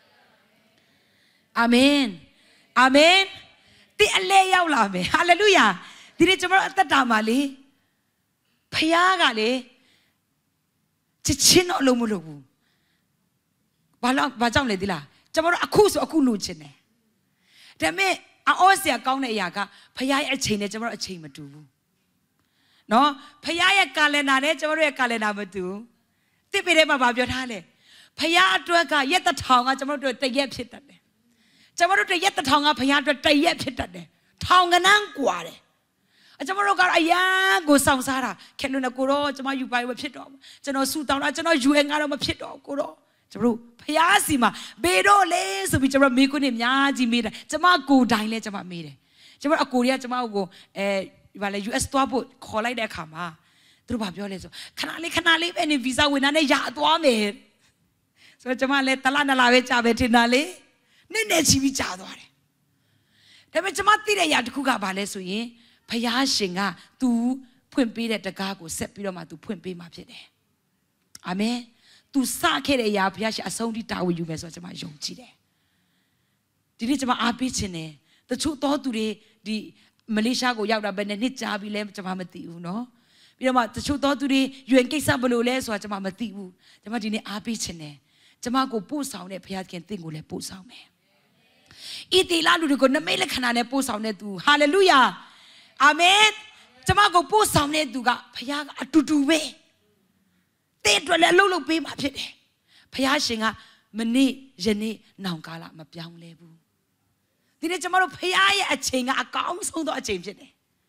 အာမင်အာမင်တင်းအလဲရောက်လာမယ်ဟာလေလုယာဒီနေ့ကျွန်တော်အသက်တာမှာလေဖခင်ကလေချစ်ချင်းတော့အလုံးမလုပ်ဘူးဘာလို့ဘာကြောင့်လဲဒီလားကျွန်တော်အခုဆိုအခုလိုချင်တယ်ဒါပေမဲ့အော်စရာကောင်းတဲ့အရာကဖခင်ရဲ့အချိန်နဲ့ကျွန်တော်အချိန်မတူဘူးနော်ဖခင်ရဲ့ကာလန်ဒါနဲ့ကျွန်တော်ရဲ့ကာလန်ဒါမတူတစ်ပေထဲမှာပြောထားလဲဖခင်အတွက်ကရက်တထောင်ကကျွန်တော်တို့တရက်ဖြစ်တတ်တယ်ကျမတို့တရက်တထောင်ကဘုရားအတွက်တရက်ဖြစ်တတ်တယ်ထောင်ကနန်းกว่าတယ်ကျမတို့ကတော့အရန်ကိုစောင့်စားတာခင်လို့နဲ့ကိုတော့ကျမယူပါရမဖြစ်တော့ဘူးကျွန်တော်ဆူတောင်းတာကျွန်တော်ယူရင်ကတော့မဖြစ်တော့ကိုတော့ကျမတို့ဘုရားစီမှာဘေတော့လေဆိုပြီးကျမတို့မိခွန်းနဲ့အများကြီးမေးတယ်ကျမကိုတိုင်းလဲကျမမေးတယ်ကျမတို့အကိုတွေကကျမကိုအဲဘာလဲ ယူ အက်စ် သွားဖို့ခေါ်လိုက်တဲ့အခါမှာသူတို့ဘာပြောလဲဆိုခဏလေးခဏလေးပဲနေဗီဇာဝင်တာနဲ့ရသွားမယ်ဆိုတော့ကျမလည်းတလားနလားပဲကြာပဲထင်တာလေနဲ့နဲ့ချီပြီးကြာသွားတယ်ဒါပေမဲ့ကျမသိတဲ့အရာတစ်ခုကဘာလဲဆိုရင်ဘုရားရှင်က तू ဖွင့်ပေးတဲ့တကားကိုဆက်ပြီးတော့မှ तू ဖွင့်ပေးမှာဖြစ်တယ်အာမင် तू စခဲ့တဲ့အရာဘုရားရှင်အဆုံးထိတာဝန်ယူမယ်ဆိုတော့ကျမယုံကြည်တယ်ဒီနေ့ကျွန်မအားပေးခြင်းနဲ့တချို့သောသူတွေဒီမလေးရှားကိုရောက်တာပဲနဲ့နှစ်ကြာပြီလဲကျွန်မမသိဘူးနော်ပြီးတော့မှတချို့သောသူတွေယူအန်ကိစ္စဘလို့လဲဆိုတာကျွန်မမသိဘူးကျွန်မဒီနေ့အားပေးခြင်းနဲ့ကျွန်မကိုပို့ဆောင်တဲ့ဘုရားခင်တင့်ကိုလည်းပို့ဆောင်မယ်ဣတိလလူတွေကိုနမိတ်လက္ခဏာနဲ့ပို့ဆောင်တဲ့သူဟာလေလုယာအာမင်ကျွန်မကိုပို့ဆောင်တဲ့သူကဘုရားကအတူတူပဲတဲ့အတွက်လည်းအလုပ်လုပ်ပေးမှာဖြစ်တယ်ဘုရားရှင်ကမနေ့ယနေ့နောင်ကာလမပြောင်းလဲဘူးဒီနေ့ကျွန်မတို့ဘုရားရဲ့အချိန်ကအကောင်းဆုံးသောအချိန်ဖြစ်တယ်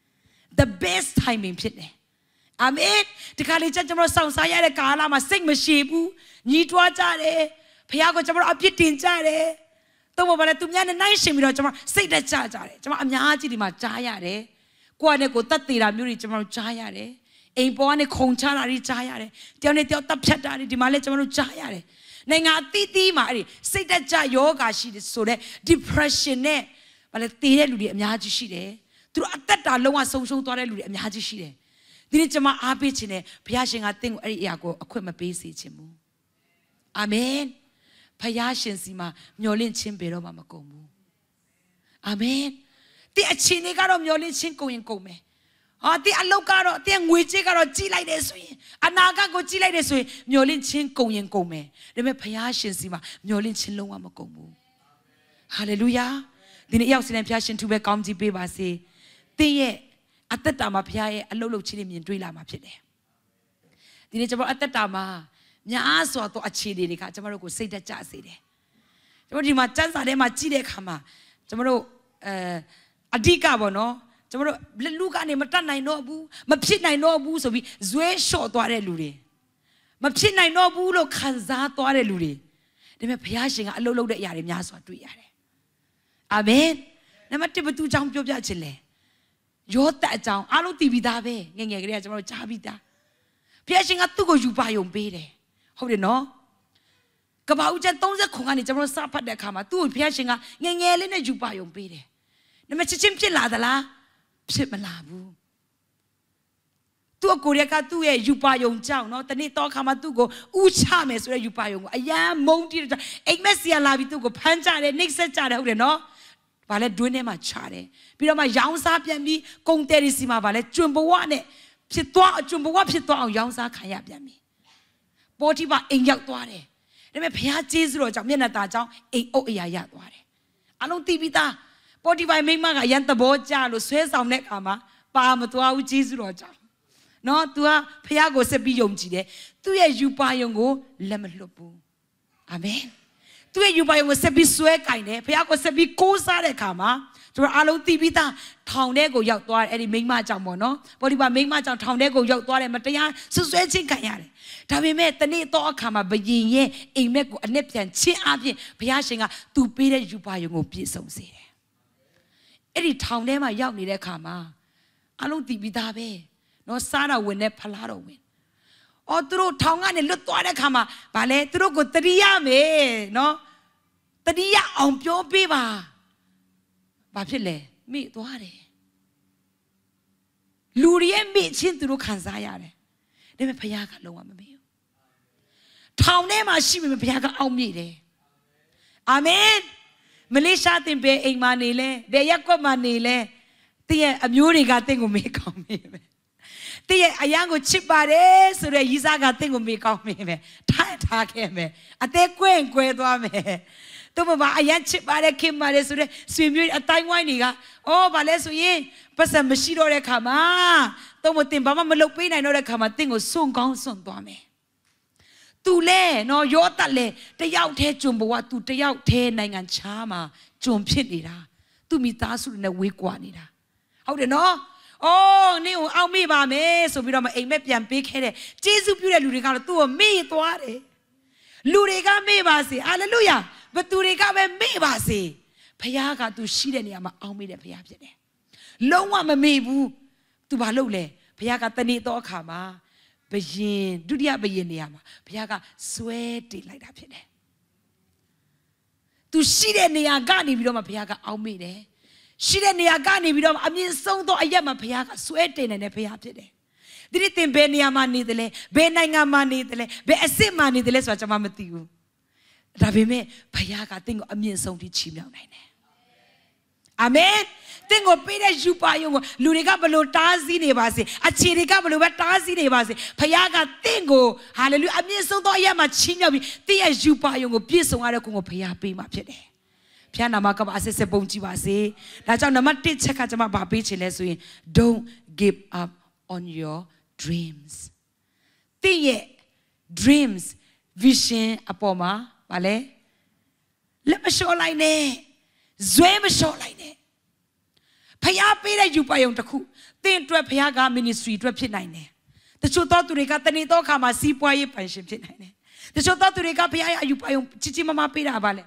the best timing ဖြစ်တယ်အာမင်ဒီခါလေးကျွန်တော်တို့စောင့်စားရတဲ့ကာလမှာစိတ်မရှိဘူးညီးတွားကြတယ်ဘုရားကိုကျွန်တော်တို့အပြစ်တင်ကြတယ်တော့ဘာလဲသူများနဲ့နိုင်ရှင်ပြီးတော့ကျွန်တော်စိတ်တက်ကြကြတယ်ကျွန်တော်အများကြီးဒီမှာကြားရတယ်ကိုယ့်နဲ့ကိုယ်တတ်သေးတာမျိုးတွေကျွန်တော်တို့ကြားရတယ်အိမ်ပေါ်ကနေခုံချတာတွေကြားရတယ်တယောက်နဲ့တယောက်တပ်ဖြတ်တာတွေဒီမှာလည်းကျွန်တော်တို့ကြားရတယ်နိုင်ငံအသီးသီးမှာအဲ့ဒီစိတ်တက်ကြယောဂါရှိတယ်ဆိုတော့ depression နဲ့ဘာလဲတည်တဲ့လူတွေအများကြီးရှိတယ်သူတို့အသက်တာလုံးဝဆုံးရှုံးသွားတဲ့လူတွေအများကြီးရှိတယ်ဒီနေ့ကျွန်မအားပေးခြင်းနဲ့ဘုရားရှင်ကတင့်ကိုအဲ့ဒီအရာကိုအခွင့်မပေးစေခြင်းဘူးအာမင်ဘုရားရှင်စီမှာမျှော်လင့်ခြင်းဘယ်တော့မှမကုန်ဘူးအာမင်ဒီအချိန်တွေကတော့မျှော်လင့်ခြင်းကုန်ရင်ကုန်မယ်ဟာဒီအလောက်ကတော့တဲ့ငွေကြေးကတော့ကြီးလိုက်တယ်ဆိုရင်အနာဂတ်ကိုကြီးလိုက်တယ်ဆိုရင်မျှော်လင့်ခြင်းကုန်ရင်ကုန်မယ်ဒါပေမဲ့ဘုရားရှင်စီမှာမျှော်လင့်ခြင်းလုံးဝမကုန်ဘူးဟာလေလုယာဒီနေ့ရောက်စီတဲ့ဘုရားရှင်သူပဲကောင်းကြီးပေးပါစေတင်းရဲ့အသက်တာမှာဘုရားရဲ့အလုပ်လုပ်ခြင်းတွေမြင်တွေ့လာမှာဖြစ်တယ်ဒီနေ့ကျွန်တော်အသက်တာမှာများစွာသောအခြေအနေတွေကကျွန်တော်တို့ကိုစိတ်သက်ကြစေတယ်ကျွန်တော်ဒီမှာစံစာထဲမှာကြည့်တဲ့အခါမှာကျွန်တော်တို့အဲအဓိကပေါ့နော်ကျွန်တော်တို့လူကနေမတတ်နိုင်တော့ဘူးမဖြစ်နိုင်တော့ဘူးဆိုပြီးဇွဲလျှော့သွားတဲ့လူတွေမဖြစ်နိုင်တော့ဘူးလို့ခံစားသွားတဲ့လူတွေဒါပေမဲ့ဘုရားရှင်ကအလုပ်လုပ်တဲ့အရာတွေများစွာတွေ့ရတယ်အာမင်နံပါတ်တစ်ဘသူကြောင့်ပြောပြချင်လဲယောသတ်အကြောင်းအားလုံးသိပြီးသားပဲငယ်ငယ်ကလေးကကျွန်တော်တို့ကြားပြီးသားဘုရားရှင်ကသူ့ကိုယူပါယုံပေးတယ်ဟုတ်တယ်နော်ကပ္ပဦးကျမ်းသုံးဆယ်ခုကနေကျွန်တော်တို့စဖတ်တဲ့အခါမှာသူ့ကိုဘုရားရှင်ကငယ်ငယ်လေးနဲ့ယူပါယုံပေးတယ်ဒါပေမဲ့ချစ်ချင်းဖြစ်လာသလားဖြစ်မလာဘူးသူ့ကိုယ်ရကသူ့ရဲ့ယူပါယုံကြောင့်နော်တနေ့တော့ခါမှာသူ့ကိုဥချမယ်ဆိုတဲ့ယူပါယုံကိုအယံမုန်းတီးတယ်အိမ်မက်စီယာလာပြီးသူ့ကိုဖမ်းကြတယ်နှိပ်စက်ကြတယ်ဟုတ်တယ်နော်ဘာလဲဒွင်းထဲမှာချတယ်ပြီးတော့မှရောင်းစားပြန်ပြီးကုံတယ်ရီစီမှာဘာလဲကျွံဘဝနဲ့ဖြစ်သွားကျွံဘဝဖြစ်သွားအောင်ရောင်းစားခံရပြန်ပြီပေါ်တိပါအိမ်ရောက်သွားတယ်ဒါပေမဲ့ဘုရားကျေးဇူးတော်ကြောင့်မျက်နှာသာကြောင့်အိမ်အုပ်အရာရသွားတယ်အလုံးသိပြီးသားပေါ်တိပါမိမကရန်သဘောကျလို့ဆွဲဆောင်တဲ့အခါမှာပါမသွားဘူးကျေးဇူးတော်ကြောင့်နော် तू ကဘုရားကိုဆက်ပြီးယုံကြည်တယ်သူ့ရဲ့ယူပါယုံကိုလက်မလွတ်ဘူးအာမင်သူ့ရဲ့ယူပါယုံကိုဆက်ပြီးဆွဲကင်တယ်ဘုရားကိုဆက်ပြီးကိုးစားတဲ့အခါမှာကျွန်တော်အားလုံးသိပြီးသားထောင်ထဲကိုရောက်သွားတယ်အဲ့ဒီမိမကြောင့်ပေါ့နော်ပေါ်ဒီပါမိမကြောင့်ထောင်ထဲကိုရောက်သွားတယ်မတရားဆွဆွဲချင်းခံရတယ်ဒါပေမဲ့တနေ့တော့အခါမှာဘယင်ရဲ့အိမ်မက်ကိုအနှစ်ပြန်ချင်းအပြင်ဘုရားရှင်ကသူပေးတဲ့ယူပါယုံကိုပြည့်စုံစေတယ်အဲ့ဒီထောင်ထဲမှာရောက်နေတဲ့အခါမှာအားလုံးသိပြီးသားပဲနော်စားတော်ဝင်နဲ့ဖလားတော်ဝင်အော်သူတို့ထောင်ကနေလွတ်သွားတဲ့အခါမှာဗာလဲသူတို့ကိုတတိယမယ်နော်တတိယအောင်ပြောပေးပါဘာဖြစ်လဲမိသွားတယ်လူတွေရဲ့မိချင်းသူတို့ခံစားရတယ်ဒါပေမဲ့ဘုရားကလုံးဝမမေ့ဘူးထောင်ထဲမှာရှိပေမဲ့ဘုရားကအောက်မြစ်တယ်အာမင်မလေးရှားတင်ပဲအိမ်မှာနေလဲဘယ်ရက်ကွက်မှာနေလဲတည့်ရဲ့အမျိုးတွေကတင့်ကိုမေးကောင်းမေးပဲတည့်ရဲ့အရန်ကိုချစ်ပါတယ်ဆိုတဲ့ရီးစားကတင့်ကိုမေးကောင်းမေးပဲထားထားခဲ့မယ်အသေးကွင့်ကွဲသွားမယ်တို့မအရန်ချစ်ပါတယ်ခင်ပါတယ်ဆိုတဲ့ဆွေမျိုးအတိုင်းဝိုင်းတွေကအော်ဗာလဲဆိုရင်ပတ်စံမရှိတော့တဲ့ခါမှာတို့မတင်ဘာမှမလုပ်ပေးနိုင်တော့တဲ့ခါမှာတင့်ကိုစွန့်ကောင်းစွန့်သွားမယ်သူလဲနော်ရောတတ်လဲတယောက်တည်းဂျုံဘဝသူတယောက်တည်းနိုင်ငံခြားမှာဂျုံဖြစ်နေတာသူမိသားစုနဲ့ဝေးကွာနေတာဟုတ်တယ်နော်အိုးနင်းကိုအောက်မေ့ပါမယ်ဆိုပြီးတော့မအိမ်မက်ပြန်ပေးခဲ့တဲ့ကျေးဇူးပြုတဲ့လူတွေကတော့သူ့ကိုမေ့သွားတယ်လူတွေကမေ့ပါစေဟာလေလုယာဘသူတွေကပဲမေ့ပါစေဘုရားကသူရှိတဲ့နေရာမှာအောက်မေ့တဲ့ဘုရားဖြစ်တယ်လုံးဝမမေ့ဘူးသူဘာလုပ်လဲဘုရားကတနေ့တော့အခါမှာဘယင်ဒုတိယဘယင်နေရာမှာဘုရားကဆွဲတင်လိုက်တာဖြစ်တယ်သူရှိတဲ့နေရာကနေပြီးတော့မှဘုရားကအောက်မေ့တယ်ရှိတဲ့နေရာကနေပြီးတော့အမြင့်ဆုံးသောအရက်မှာဘုရားကဆွဲတင်နေတဲ့ဘုရားဖြစ်တယ်ဒီနေ့သင်ဘယ်နေရာမှာနေတယ်လဲဘယ်နိုင်ငံမှာနေတယ်လဲဘယ်အစ်စ်မှာနေတယ်လဲဆိုတာကျွန်မမသိဘူးဒါပေမဲ့ဘုရားကသင်ကိုအမြင့်ဆုံးထိချီးမြှောက်နိုင်တယ် Amen. Think of Peter Jupayo, Lunica below Tazi Nevasi, a Chirica below Tazi Nevasi, Payaga Tingo, Hallelujah. I mean, so though I am a chinabi, Tia Jupayo, Piso Araco Paya Pima Pede. Piana Macaba says a bonchivasi. That's on the Mati Chakatama Babichi Leswin. Don't give up on your dreams. Tia dreams, vision, apoma, vale. Let me show like ne. Zwem show like ne. Paya pay you pay on the coup. Then to a Payaga ministry to a pinine. The show thought to recap the Nito Kama see poy pension pinine. The show thought to recap Paya you pay on Chichimama Pira Vale.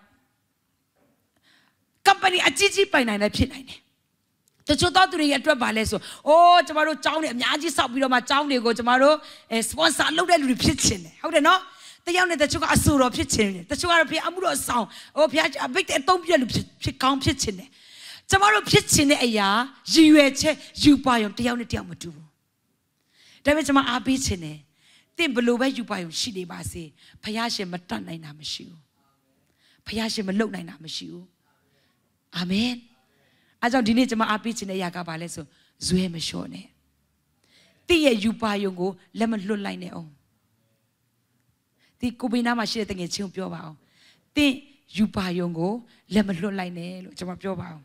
Company a Chichi Pinine pinine. The show thought to recap to a baleso. Oh, tomorrow town and Yaji Sub with my town they go tomorrow. A sponsor loaded with pitching. How do you know? The young that took a sort of pitching. The sugar Piamuro sound. Oh, Piach, a big and don't be a count pitching. Tomorrow pitching a ya, you you buy on the unity of Matu. David Sama Abitine. Then below where you buy on Shidi Basi, Payashe Matan in Amashu. Payashe Malone in Amashu. Amen. As I didn't to my Abitine Yakabaleso, Zueme Shone. Tia you buy your go, lemon look like their own. The Kubina Machine thing is your vow. Then you buy your go, lemon look like their your vow.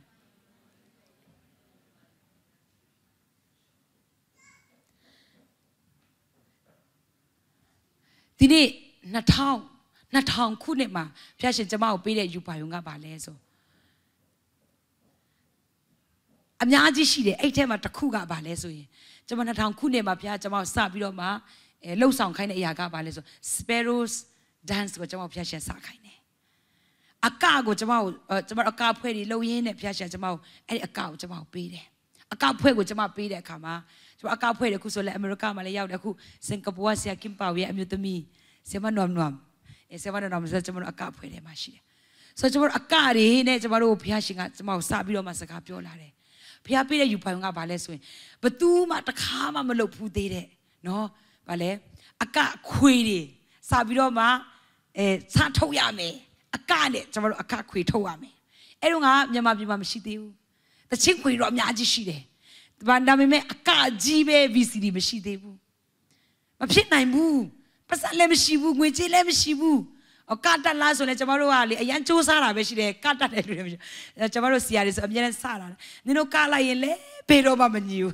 Dini Natao, Natao Kunema, Passion Jamal Bede Yupayunga Balezo. Amyaji Shide, eight time at Takuga Balezo. Jamanatown Kunema Pia Jamal Sabiroma, a low sound kind of Yaga Balezo. Sparrows dance with Jamal Piasha Sakine. A car go Jamal, Jamal a car pretty low in a Piasha Jamal, and a cow Jamal Bede. A car put with Jamal Bede Kama. A car put a Kusole America Malaya, the who Singapore, Kimpa, we amuse me. Seven nom nom. A seven nom such a car put a machine. Such a car in a Jamaro Piashing at Jamal Sabio Masacapiola. Piapida you panga baleswing. But two matakama malopu de no, vale. A car query. Sabiroma, a Santoyame. A carnet, Jamaro a car quitoame. Erunga, Yamabima Mashidi. The Chinqui Rom Yajishide. The Bandame a car jibe V C D Mashidebu. A pit nine boo. Pasa lemishibu, which lemishibu. O Kata Lazo, Chamaro Ali, a Yancho Sara, Beshide, Kata, Chamaro Siaris, a Yen Sara. Nino Kala Yele, Pedro Mamanu.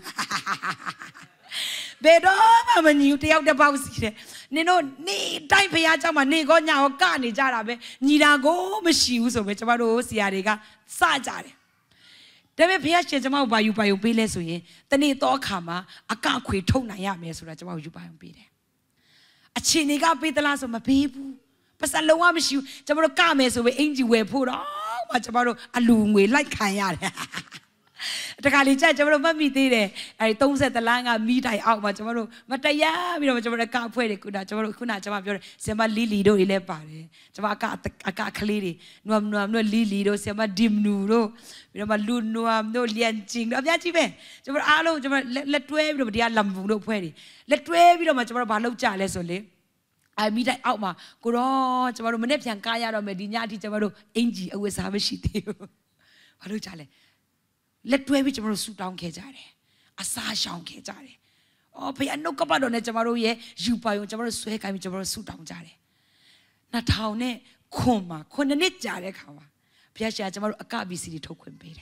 Pedro Mamanu, take out the bounce. Nino, ni time Payachama, Nigonia, or Kani Jarabe, Nidago, Mashius, or Chamaro Siariga, Sajare. Deve Piache Jamal by you by your Bilesuye, the Nito Kama, a can't quit Tonayame, so that's about you by Bide. A chiniga beat the last of my people. But I love you, Jamaro Kames over Angel way put all much about a loom way like Kayar. The Kalija Jamaro Mammy did. I don't set the langa meet I out much tomorrow. But I am, you know, Jamaro can't put it. Could not Jamaro Sema Lily do Ilepare. Jamaka a cacliri. No, no, no Lily do Sema dim nuro. You know, Malun no, no lianching of that event. Jamaro Alo, let twelve of the alam no query. Let twelve of much about Balo Charles only. I meet out my good on tomorrow, Manep Kaya or Medina, tomorrow, Angie, always have a sheet. Hello, Charlie. Let twelve tomorrow suit down Kejare. A sash on Kejare. Oh, pay no copper on it tomorrow, ye, you buy on tomorrow, swag, I'm tomorrow suit down Jare. Not how ne, coma, conanit Jare Kawa. Piasha tomorrow, a cabi city token paid.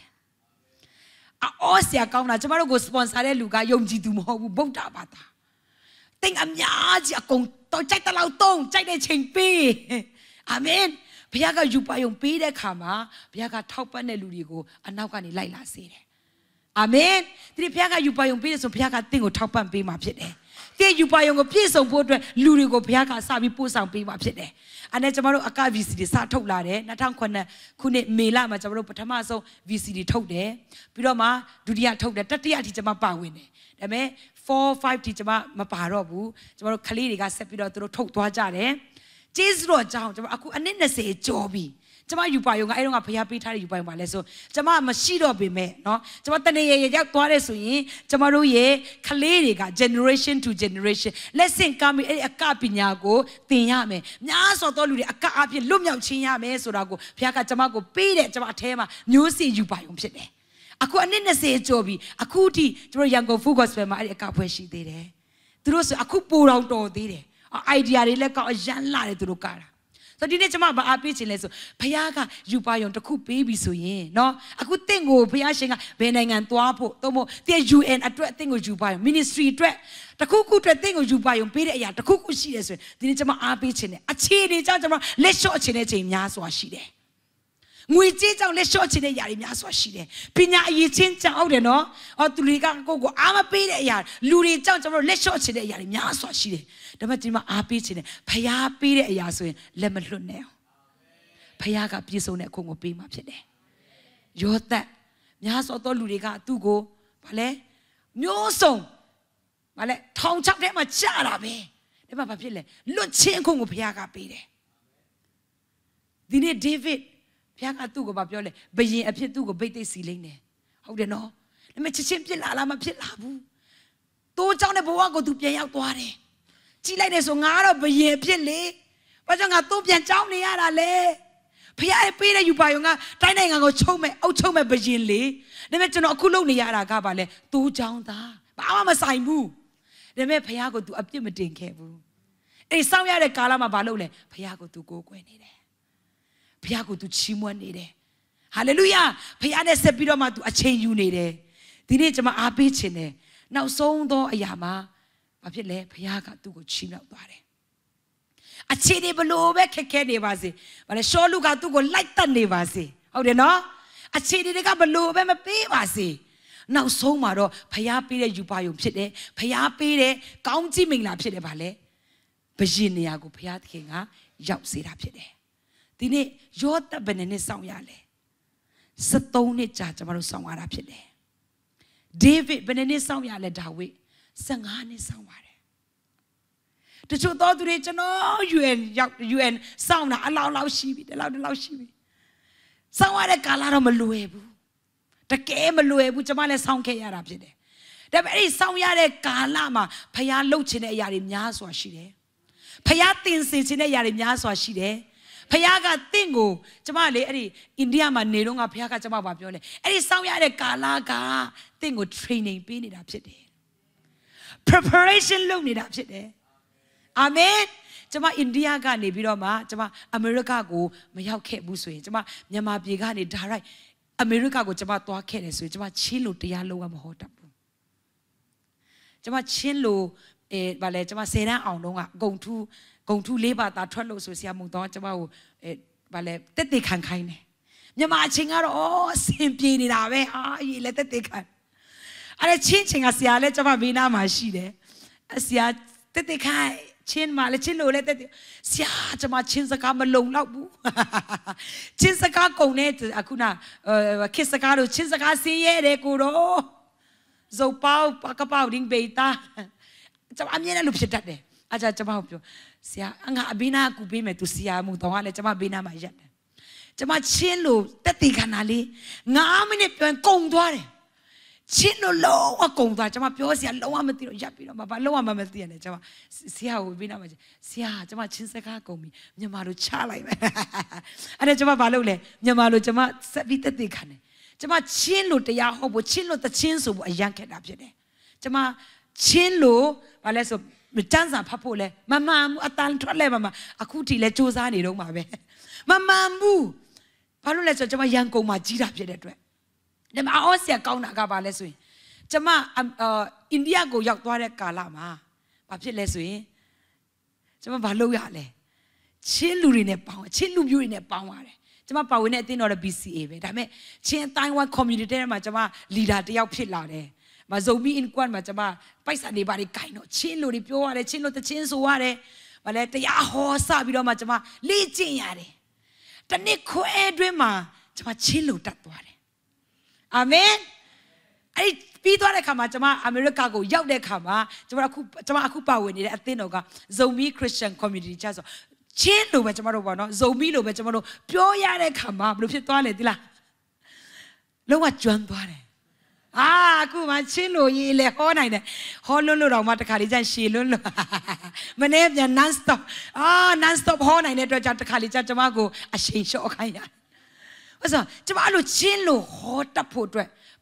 I also account tomorrow go sponsor Luga, Yomji Dumo, Bota. Think I'm Yaji, a con, check the loud tone, check the chain pay. Amen. Piaga you buy on pay the kama, Piaga top and Ludigo, and now can Lila say. Amen. The Piaga you buy on pay so Piaga thing or top and pay my pit there. There you buy on a piece of water, Ludigo Piaga, Sabi post and pay my pit there. And then tomorrow a car V C D start told lade, Natan Kona, Kune Mela, Mataro Patamaso, V C D told there. Piroma, Dudia told that Tatia teacher my power winner. The me four, five teacher Maparobu, tomorrow Kaliriga Sepida to talk to Ajare. Jesus wrote down, Aku and then say Joby. Tama you buy, I don't have to pay you buy my lesson. Tama Mashido be me, no? Tamatane Yakuaresu, Tamaru ye, Kaliriga, generation to generation. Let's sing come a capinago, Tinyame. Naso told you a capi, Lumia Chinyame, Sorago, Piaka Tamago, paid it, Tamatema, you see you buy um. အခုအနည်းနဲ့ကြော်ပြီးအခုထိကျွန်တော်ရန်ကုန် Full Gospel မှာအဲ့ဒီအကပွဲရှိသေးတယ်သူတို့ဆိုအခုပိုတော်တော်သေးတယ် idea တွေလည်းကောက်အရန်လာတယ်သူတို့ကတာဆိုဒီနေ့ကျွန်မဘာအားပေးချင်လဲဆိုဘုရားကယူပါယုံတစ်ခုပေးပြီဆိုရင်เนาะအခုတင့်ကိုဘုရားရှင်ကဘယ်နိုင်ငံသွားဖို့သို့မဟုတ်တည့် U N အတွက်တင့်ကိုယူပါယုံ ministry အတွက်တစ်ခုခုအတွက်တင့်ကိုယူပါယုံပေးတဲ့အရာတစ်ခုခုရှိတယ်ဆိုရင်ဒီနေ့ကျွန်မအားပေးချင်တယ်အခြေအနေကြောင့်ကျွန်မလက်လျှော့ချင်တဲ့ချိန်များစွာရှိတယ်ငွေကြေးကြောင့်လက်လျှော့ချင်တဲ့ຢာတွေများစွာရှိတယ်ပညာအရေးချင်းကြောင့်ဟုတ်တယ်နော်အော်သူတွေကကိုကိုအားမပေးတဲ့အရာလူတွေကြောင့်ကျွန်တော်လက်လျှော့ချင်တဲ့အရာတွေများစွာရှိတယ်ဒါပေမဲ့ဒီမှာအားပေးချင်တယ်ဖျားပေးတဲ့အရာဆိုရင်လက်မလွတ်နဲ့ဖျားကပြည့်စုံတဲ့အခွင့်ကိုပေးမှာဖြစ်တယ်ယောသက်များစွာသောလူတွေကသူ့ကိုဗာလဲမျိုးစုံဗာလဲထောင်ချောက်ထဲမှာကြာတာပဲဒါမှဘာဖြစ်လဲလွတ်ချင်းအခွင့်ကိုဖျားကပေးတယ်ဒီနေ့ဒေးဗစ်ဘုရားကသူ့ကိုပြောလဲဘယင်အဖြစ်သူ့ကိုဗိတ်သိက်စီလိမ့်တယ်ဟုတ်တယ်နော်ဒါပေမဲ့ချက်ချင်းပြစ်လာလားမဖြစ်လာဘူးတိုးကြောင်းတဲ့ဘဝကိုသူပြန်ရောက်သွားတယ်ကြည့်လိုက်တယ်ဆိုငါတော့ဘယင်အဖြစ်လေဘာကြောင့်ငါတိုးပြန်ကြောင်းနေရတာလဲဘုရားရဲ့ပေးတဲ့ယူပါယုံကတိုင်းနိုင်ငံကိုချုပ်မဲ့အုပ်ချုပ်မဲ့ဘယင်လေဒါပေမဲ့ကျွန်တော်အခုလုပ်နေရတာကဘာလဲတိုးကြောင်းသားဘာမှမဆိုင်ဘူးဒါပေမဲ့ဘုရားကိုသူအပြစ်မတင်ခဲ့ဘူးအဲ့ဒီစောင့်ရတဲ့ကာလမှာဘာလုပ်လဲဘုရားကိုသူကိုးကွယ်နေတယ်ဘုရားကိုသူချီးမွမ်းနေတယ်ဟာလေလုယာဘုရားနဲ့ဆက်ပြီးတော့မှသူအချိန်ယူနေတယ်ဒီနေ့ကျွန်မအားပေးခြင်းတယ်နောက်ဆုံးသောအရာမှာဘာဖြစ်လဲဘုရားကသူ့ကိုချီးမြှောက်သွားတယ်အခြေအနေဘလို့ပဲခက်ခဲနေပါစေဘာလဲရှောလူကသူ့ကိုလိုက်တတ်နေပါစေဟုတ်တယ်နော်အခြေအနေတွေကဘလို့ပဲမပေးပါစေနောက်ဆုံးမှာတော့ဘုရားပေးတဲ့ယူပါယုံဖြစ်တယ်ဘုရားပေးတဲ့ကောင်းကြီးမင်္ဂလာဖြစ်တယ်ဗာလဲဘုရင်နေရာကိုဘုရားသခင်ကရောက်စေတာဖြစ်တယ်ဒီနေ့ယောသပ်ဘယ်နဲ့စောင့်ရလဲစက်သုံးနှစ်ကြာကျွန်တော်တို့စောင့်ရတာဖြစ်တယ်ဒေးဗစ်ဘယ်နဲ့စောင့်ရလဲဒါဝိဒ်ဆယ်ငါးနှစ်စောင့်ရတယ်တချို့သောသူတွေကျွန်တော် U N ရောက် U N စောင့်တာအလောက်လောက်ရှိပြီဒီလောက်ဒီလောက်ရှိပြီစောင့်ရတဲ့ကာလတော့မလွယ်ဘူးတကယ်မလွယ်ဘူးကျွန်မလည်းစောင့်ခဲ့ရတာဖြစ်တယ်ဒါပေမဲ့အဲ့ဒီစောင့်ရတဲ့ကာလမှာဖျားလှုပ်ခြင်းတဲ့အရာတွေများစွာရှိတယ်ဖျားတင်စေခြင်းတဲ့အရာတွေများစွာရှိတယ်ဖခင်ကတင့်ကိုကျမလေအဲ့ဒီအိန္ဒိယမှာနေတော့ကဖခင်ကကျမဘာပြောလဲအဲ့ဒီစောင့်ရတဲ့ကာလကတင့်ကို training ပေးနေတာဖြစ်တယ် preparation လုပ်နေတာဖြစ်တယ်အာမင်ကျမအိန္ဒိယကနေပြီးတော့မှကျမအမေရိကကိုမရောက်ခဲ့ဘူးဆိုရင်ကျမမြန်မာပြည်ကနေ direct အမေရိကကိုကျမသွားခဲ့တယ်ဆိုရင်ကျမချင်းလို့တရားလုံးဝမဟောတတ်ဘူးကျမချင်းလို့အဲဗာလဲကျမဆယ်တန်းအောင်တော့ကဂုံထူးဂုံထူးလေးပါတာထွက်လို့ဆိုဆရာမတော်ကျမကိုအဲဗာလဲတက်တက်ခံခိုင်းတယ်မြန်မာအချင်းကတော့အော်အဆင်ပြေနေတာပဲဟာအေးလည်းတက်တက်ခံအဲ့ဒါချင်းချင်းကဆရာလည်းကျမဘေးနားမှာရှိတယ်အဆရာတက်တက်ခိုင်းချင်းမလည်းချင်းလို့လည်းတက်တက်ဆရာကျမချင်းစကားမလုံတော့ဘူးချင်းစကားကုန်နေအခုနအဲခစ်စကားလို့ချင်းစကားဆင်းရဲတယ်ကိုတော့ဇောပေါပကပေါဒင်းဘေတာကျမအမြင်နဲ့လို့ဖြစ်တတ်တယ်အကြကျမပြောဆရာငါအဘိနာကူပေးမယ်သူဆရာမှုတော့လည်းကျမဘေးနားမှာရက်တယ်ကျမချင်းလို့တက်တီခဏလေးငါးမိနစ်ပြန်ကုန်သွားတယ်ချင်းလို့လုံးဝကုန်သွားကျမပြောဆရာလုံးဝမသိတော့ရပ်ပြီးတော့ဘာလုံးဝမမသိရတယ်ကျမဆရာကိုဘေးနားမှာဆရာကျမချင်းစကားကုန်ပြီမြန်မာလိုချလိုက်မယ်အဲ့ဒါကျမဘာလုပ်လဲမြန်မာလိုကျမစက်ပြီးတက်တီခဏကျမချင်းလို့တရားဟောဖို့ချင်းလို့တချင်းဆိုဖို့အရန်ခက်တာဖြစ်တယ်ကျမချင်းလို့ဘာလဲဆိုမတန်းစာဖတ်ဖို့လဲမမှန်ဘူးအတန်ထွက်လဲမမှအခုထိလဲစူးစမ်းနေတော့မှာပဲမမှန်ဘူးဘာလို့လဲဆိုတော့ကျမရန်ကုန်မှာကြီးတာဖြစ်တဲ့အတွက်ဒါမှအော်ဆရာကောင်းတာကဘာလဲဆိုရင်ကျမအိန္ဒိယကိုရောက်သွားတဲ့ကာလမှာဘာဖြစ်လဲဆိုရင်ကျမဘာလုပ်ရလဲချင်းလူတွေနဲ့ပေါင်းချင်းလူမျိုးတွေနဲ့ပေါင်းရတယ်ကျမပါဝင်တဲ့အသင်းတော်ရဲ့ B C A ပဲဒါပေမဲ့ချင်းတိုင်းဝမ် community ထဲမှာကျမ leader တယောက်ဖြစ်လာတယ်မဇုံမီ in ကွမ်မှာကျမပိုက်ဆံတွေပါတွေဂိုင်းတော့ချင်းလူတွေပြောရတယ်ချင်းလူတချင်းဆိုရတယ်ဘာလဲတရားဟောစပြီးတော့မှကျမလေ့ကျင့်ရတယ်တနစ်ခွဲအတွင်းမှာကျမချင်းလူတတ်သွားတယ်အာမင်အဲ့ပြီးသွားတဲ့ခါမှာကျမအမေရိကကိုရောက်တဲ့ခါမှာကျမအခုကျမအခုပါဝင်နေတဲ့အသင်းတော်ကဇုံမီ Christian Community Church ဆိုချင်းလို့ပဲကျမတို့ပေါ့နော်ဇုံမီလို့ပဲကျမတို့ပြောရတဲ့ခါမှာဘယ်လိုဖြစ်သွားလဲသိလားလုံးဝကျွမ်းသွားတယ်အာအခုမှချင်းလို့ရေးလေဟောနိုင်တယ်ဟောလွန်းလို့တော့မှတခါလေးကျရှည်လွန်းလို့မနေ့ပြန် non stop အာ non stop ဟောနိုင်တဲ့အတွက်ကြောင့်တခါလေးကျကျမကိုအရှိန်လျှော့ခိုင်းရတယ်ဟုတ်ဆိုကျမအဲ့လိုချင်းလို့ဟောတတ်ဖို့အတွက်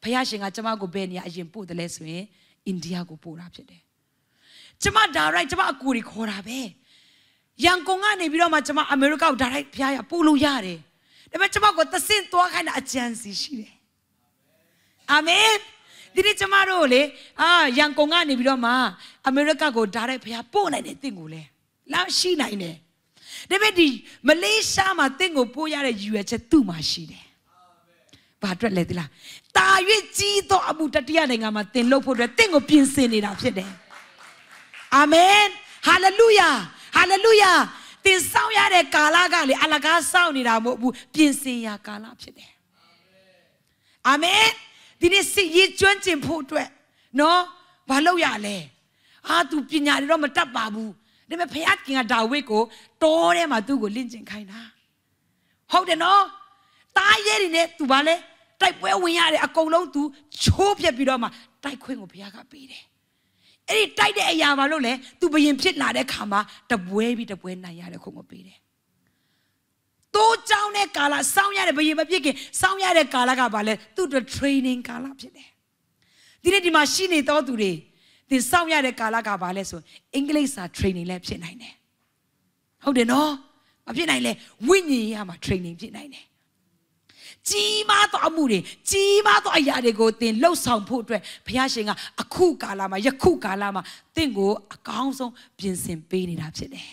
ဖယားရှင်ကကျမကိုဘယ်နေရာအရင်ပို့တယ်လဲဆိုရင်အိန္ဒိယကိုပို့တာဖြစ်တယ်ကျမဒါရိုက်ကျမအကူတွေခေါ်တာပဲရန်ကုန်ကနေပြီးတော့မှကျမအမေရိကကိုဒါရိုက်ဖယားရပို့လို့ရတယ်ဒါပေမဲ့ကျမကိုသစင်သွားခိုင်းတာအကြံစီရှိတယ်အာမင်ဒီနေ့ကျမတို့လေအာရန်ကုန်ကနေပြီးတော့မှအမေရိကကိုဒါရိုက်ဖယားပို့နိုင်တယ်တင့်ကိုလေလာရှိနိုင်တယ်ဒါပေမဲ့ဒီမလေးရှားမှာတင့်ကိုပို့ရတဲ့ရည်ရွယ်ချက်သူ့မှာရှိတယ်ဘာအတွက်လဲဒီလားတာ၍ကြီးသောအမှုတတိယနိုင်ငံမှာသင်လုပ်ဖို့အတွက်တင့်ကိုပြင်ဆင်နေတာဖြစ်တယ်အာမင်ဟာလေလုယာဟာလေလုယာသင်ဆောင်ရတဲ့ကာလကလေအလကားစောင့်နေတာမဟုတ်ဘူးပြင်ဆင်ရာကာလဖြစ်တယ်အာမင်ဒီနေ့စစ်ရေးကျွမ်းကျင်ဖို့အတွက်နော်ဘာလုပ်ရလဲအာသူပညာတွေတော့မတတ်ပါဘူးဒါပေမဲ့ဖခင်ကဒါဝိဒ်ကိုတောထဲမှာသူ့ကိုလင့်ကျင့်ခိုင်းတာဟုတ်တယ်နော်တားရဲတွေနဲ့သူဘာလဲတိုက်ပွဲဝင်ရတယ်အကုန်လုံးသူချိုးပြက်ပြီးတော့မှတိုက်ခွင့်ကိုဘုရားကပေးတယ်အဲ့ဒီတိုက်တဲ့အရာဘာလို့လဲသူဘယင်ဖြစ်လာတဲ့ခါမှာတပွဲပြီးတပွဲနိုင်ရတဲ့ခုကိုပေးတယ်တိုးကြောင်းတဲ့ကာလစောင်းရတဲ့ဘယင်မပြည့်ခင်စောင်းရတဲ့ကာလကဘာလဲသူ့အတွက် training ကာလဖြစ်တယ်ဒီနေ့ဒီမှာရှိနေတော်သူတွေဒီစောင်းရတဲ့ကာလကဘာလဲဆိုအင်္ဂလိပ်စာ training လည်းဖြစ်နိုင်တယ်ဟုတ်တယ်နော်မဖြစ်နိုင်လဲဝိညာဉ်ရေးမှာ training ဖြစ်နိုင်တယ်ကြီးမားသောအမှုတွေကြီးမားသောအရာတွေကိုသင်လှုပ်ဆောင်ဖို့အတွက်ဘုရားရှင်ကအခုကာလမှာယခုကာလမှာသင်ကိုအကောင်းဆုံးပြင်ဆင်ပေးနေတာဖြစ်တယ်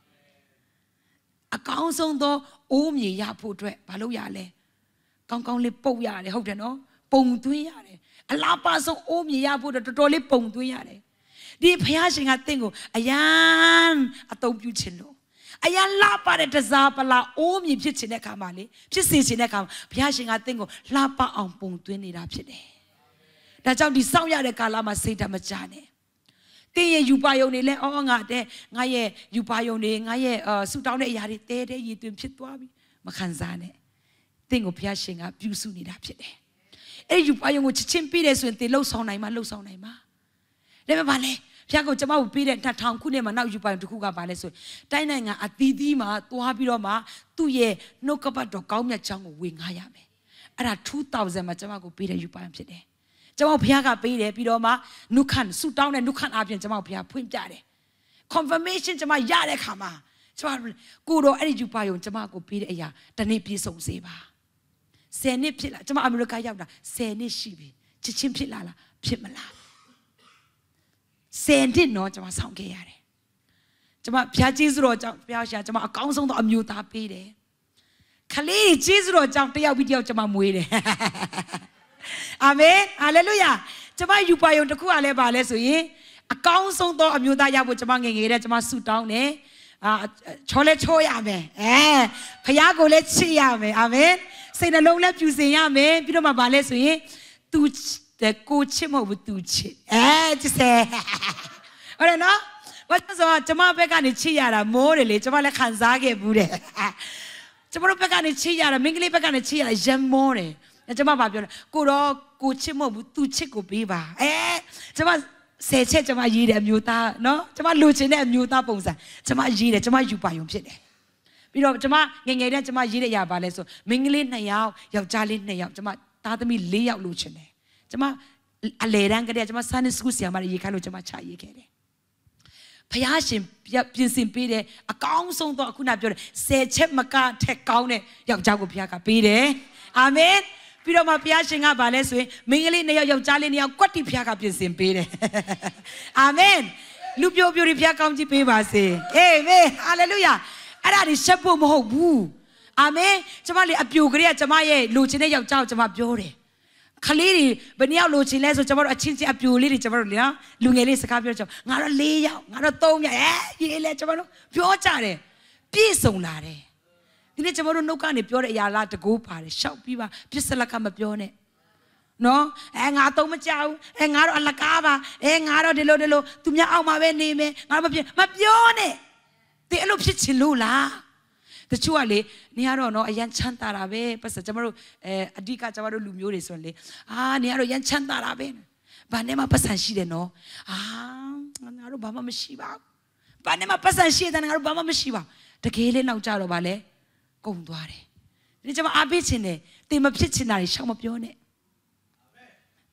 အကောင်းဆုံးသောအိုးမြေရဖို့အတွက်မလုပ်ရလဲကောင်းကောင်းလေးပုတ်ရတယ်ဟုတ်တယ်နော်ပုံသွင်းရတယ်အလားပါဆုံးအိုးမြေရဖို့အတွက်တော်တော်လေးပုံသွင်းရတယ်ဒီဘုရားရှင်ကသင်ကိုအယံအသုံးပြုခြင်းလို့အယံလှပတဲ့တစားပလာအိုးမြေဖြစ်ခြင်းတဲ့ခါမှာလေဖြစ်စေခြင်းတဲ့ခါမှာဘုရားရှင်ကသင်ကိုလှပအောင်ပုံသွင်းနေတာဖြစ်တယ်ဒါကြောင့်ဒီစောင့်ရတဲ့ကာလမှာစိတ်ဓာတ်မကြနဲ့တင်းရဲ့ယူပါယုံနေလဲအော်ငါတဲ့ငါရဲ့ယူပါယုံနေငါရဲ့ဆူတောင်းတဲ့အရာတွေတဲတဲရည်သွင်းဖြစ်သွားပြီမခံစားနဲ့တင်းကိုဘုရားရှင်ကပြုစုနေတာဖြစ်တယ်အဲ့ဒီယူပါယုံကိုချက်ချင်းပြီးတယ်ဆိုရင်တင်းလှုပ်ဆောင်နိုင်မှာလှုပ်ဆောင်နိုင်မှာဒါပေမဲ့ဘာလဲဘုရားကကျွန်မကိုပေးတဲ့နှစ်ထောင်ခုနှစ်မှာနောက်ယူပါယုံတစ်ခုကဘာလဲဆိုတိုင်းနိုင်ငံအသီးသီးမှာသွားပြီးတော့မှသူ့ရဲ့နှုတ်ကပတ်တော်ကောင်းမြတ်ချောင်းကိုဝေငှရမယ်အဲ့ဒါtwo thousandမှာကျွန်မကိုပေးတဲ့ယူပါယုံဖြစ်တယ်ကျွန်မဘုရားကပေးတယ်ပြီးတော့မှနုခန့်ဆူတောင်းတဲ့နုခန့်အပြင်ကျွန်မဘုရားဖွင့်ပြတယ် confirmation ကျွန်မရတဲ့ခါမှာကျွန်မကိုတော့အဲ့ဒီယူပါယုံကျွန်မကိုပေးတဲ့အရာတနေ့ပြည့်စုံစေပါဆယ်နှစ်ဖြစ်လာကျွန်မအမေရိကရောက်တာဆယ်နှစ်ရှိပြီချစ်ချင်းဖြစ်လာလားဖြစ်မလားဆယ်နှစ်တော့ကျွန်မဆောင်ခဲ့ရတယ်ကျွန်မဘုရားကျေးဇူးတော်ကြောင့်ဘုရားရှင်ကျွန်မအကောင်းဆုံးသောအမျိုးသားပေးတယ်ခလေးကျေးဇူးတော်ကြောင့်တယောက်ပြီးတယောက်ကျွန်မမွေးတယ်အာမင်ဟာလေလုယာကျွန်မယူပါယုံတစ်ခုကလည်းပါလဲဆိုရင်အကောင်းဆုံးသောအမျိုးသားရဖို့ကျွန်မငယ်ငယ်တဲ့ကျွန်မဆုတောင်းတယ်အာချောလဲချောရမယ်အဲဖခင်ကိုလည်းချစ်ရမယ်အာမင်စိတ်နှလုံးလည်းပြူစင်ရမယ်ပြီးတော့မှပါလဲဆိုရင် तू ကိုချစ်မဟုတ်ဘူး तू ချစ်အဲချစ်စေဟုတ်တယ်နော်ဘာလို့ဆိုကျွန်မဘက်ကနေချစ်ရတာမိုးတယ်လေကျွန်မလည်းခံစားခဲ့ဘူးတဲ့ကျွန်မတို့ဘက်ကနေချစ်ရတာမိန်းကလေးဘက်ကနေချစ်ရတာရမ်းမိုးတယ်ကျွန်မဘာပြောလဲကိုတော့ကိုချစ်မဟုတ်ဘူးသူချစ်ကိုပေးပါအဲကျွန်မဆယ်ချက်ကျွန်မရေးတယ်အမျိုးသားနော်ကျွန်မလိုချင်တဲ့အမျိုးသားပုံစံကျွန်မရေးတယ်ကျွန်မယူပါယုံဖြစ်တယ်ပြီးတော့ကျွန်မငယ်ငယ်တည်းကျွန်မရေးတဲ့အရာပါလဲဆိုမိန်းကလေးနှစ်ယောက်ယောက်ျားလေးနှစ်ယောက်ကျွန်မသားသမီးလေးယောက်လိုချင်တယ်ကျွန်မအလေတန်းကတည်းကကျွန်မ Sunday School ဆရာမတွေရေးခိုင်းလို့ကျွန်မချရေးခဲ့တယ်ဖယားရှင်ပြင်ဆင်ပေးတယ်အကောင်းဆုံးတော့အခုနပြောတယ်ဆယ်ချက်မကထက်ကောင်းတဲ့ယောက်ျားကိုဖယားကပေးတယ်အာမင်ပြီးတော့မှဘုရားရှင်ကဗာလဲဆိုရင်မိန်းကလေးနှစ်ယောက်ယောက်ျားလေးနှစ်ယောက်ကွက်တိဘုရားကပြင်ဆင်ပေးတယ်အာမင်လူပြိုပြိုတွေဘုရားကောင်းကြီးပေးပါစေအာမင်ဟာလေလုယာအဲ့ဒါတွေရှက်ဖို့မဟုတ်ဘူးအာမင်ကျမလေးအပြိုကလေးကကျမရဲ့လိုချင်တဲ့ယောက်ျားကိုကျမပြောတယ်ခလေးတွေဘယ်နှစ်ယောက်လိုချင်လဲဆိုကျမတို့အချင်းချင်းအပြိုလေးတွေကျမတို့လေနော်လူငယ်လေးစကားပြောကြငါတော့၄ယောက်ငါတော့၃ယောက်အဲရေးလေကျမတို့ပြောကြတယ်ပြည့်စုံလာတယ်ဒီနေ့ကျွန်တော်တို့နှုတ်ကနေပြောတဲ့အရာလားတကူပါတယ်ရှောက်ပြီးပါပြစ်စလက်ကမပြောနဲ့နော်အဲငါတော့မကြောက်အဲငါတော့အလကားပါအဲငါတော့ဒီလိုဒီလိုသူများအောက်မှာပဲနေမယ်ငါမပြောမပြောနဲ့ဒီအဲ့လိုဖြစ်ချင်လို့လားတချို့ကလေနေရတော့နော်အရန်ချမ်းသာတာပဲပတ်စကျွန်တော်တို့အဲအဓိကကျွန်တော်တို့လူမျိုးတွေဆိုရင်လေအာနေရတော့ရန်ချမ်းသာတာပဲဘာနဲ့မှပတ်စံရှိတယ်နော်အာငါတို့ဘာမှမရှိပါဘူးဘာနဲ့မှပတ်စံရှိတယ်ငါတို့ဘာမှမရှိပါတကယ်လေးနောက်ကြတော့ဗာလဲကုန်သွားတယ်ဒီကျွန်မအားပေးခြင်းနဲ့တင်မဖြစ်ချင်တာတွေရှောက်မပြောနဲ့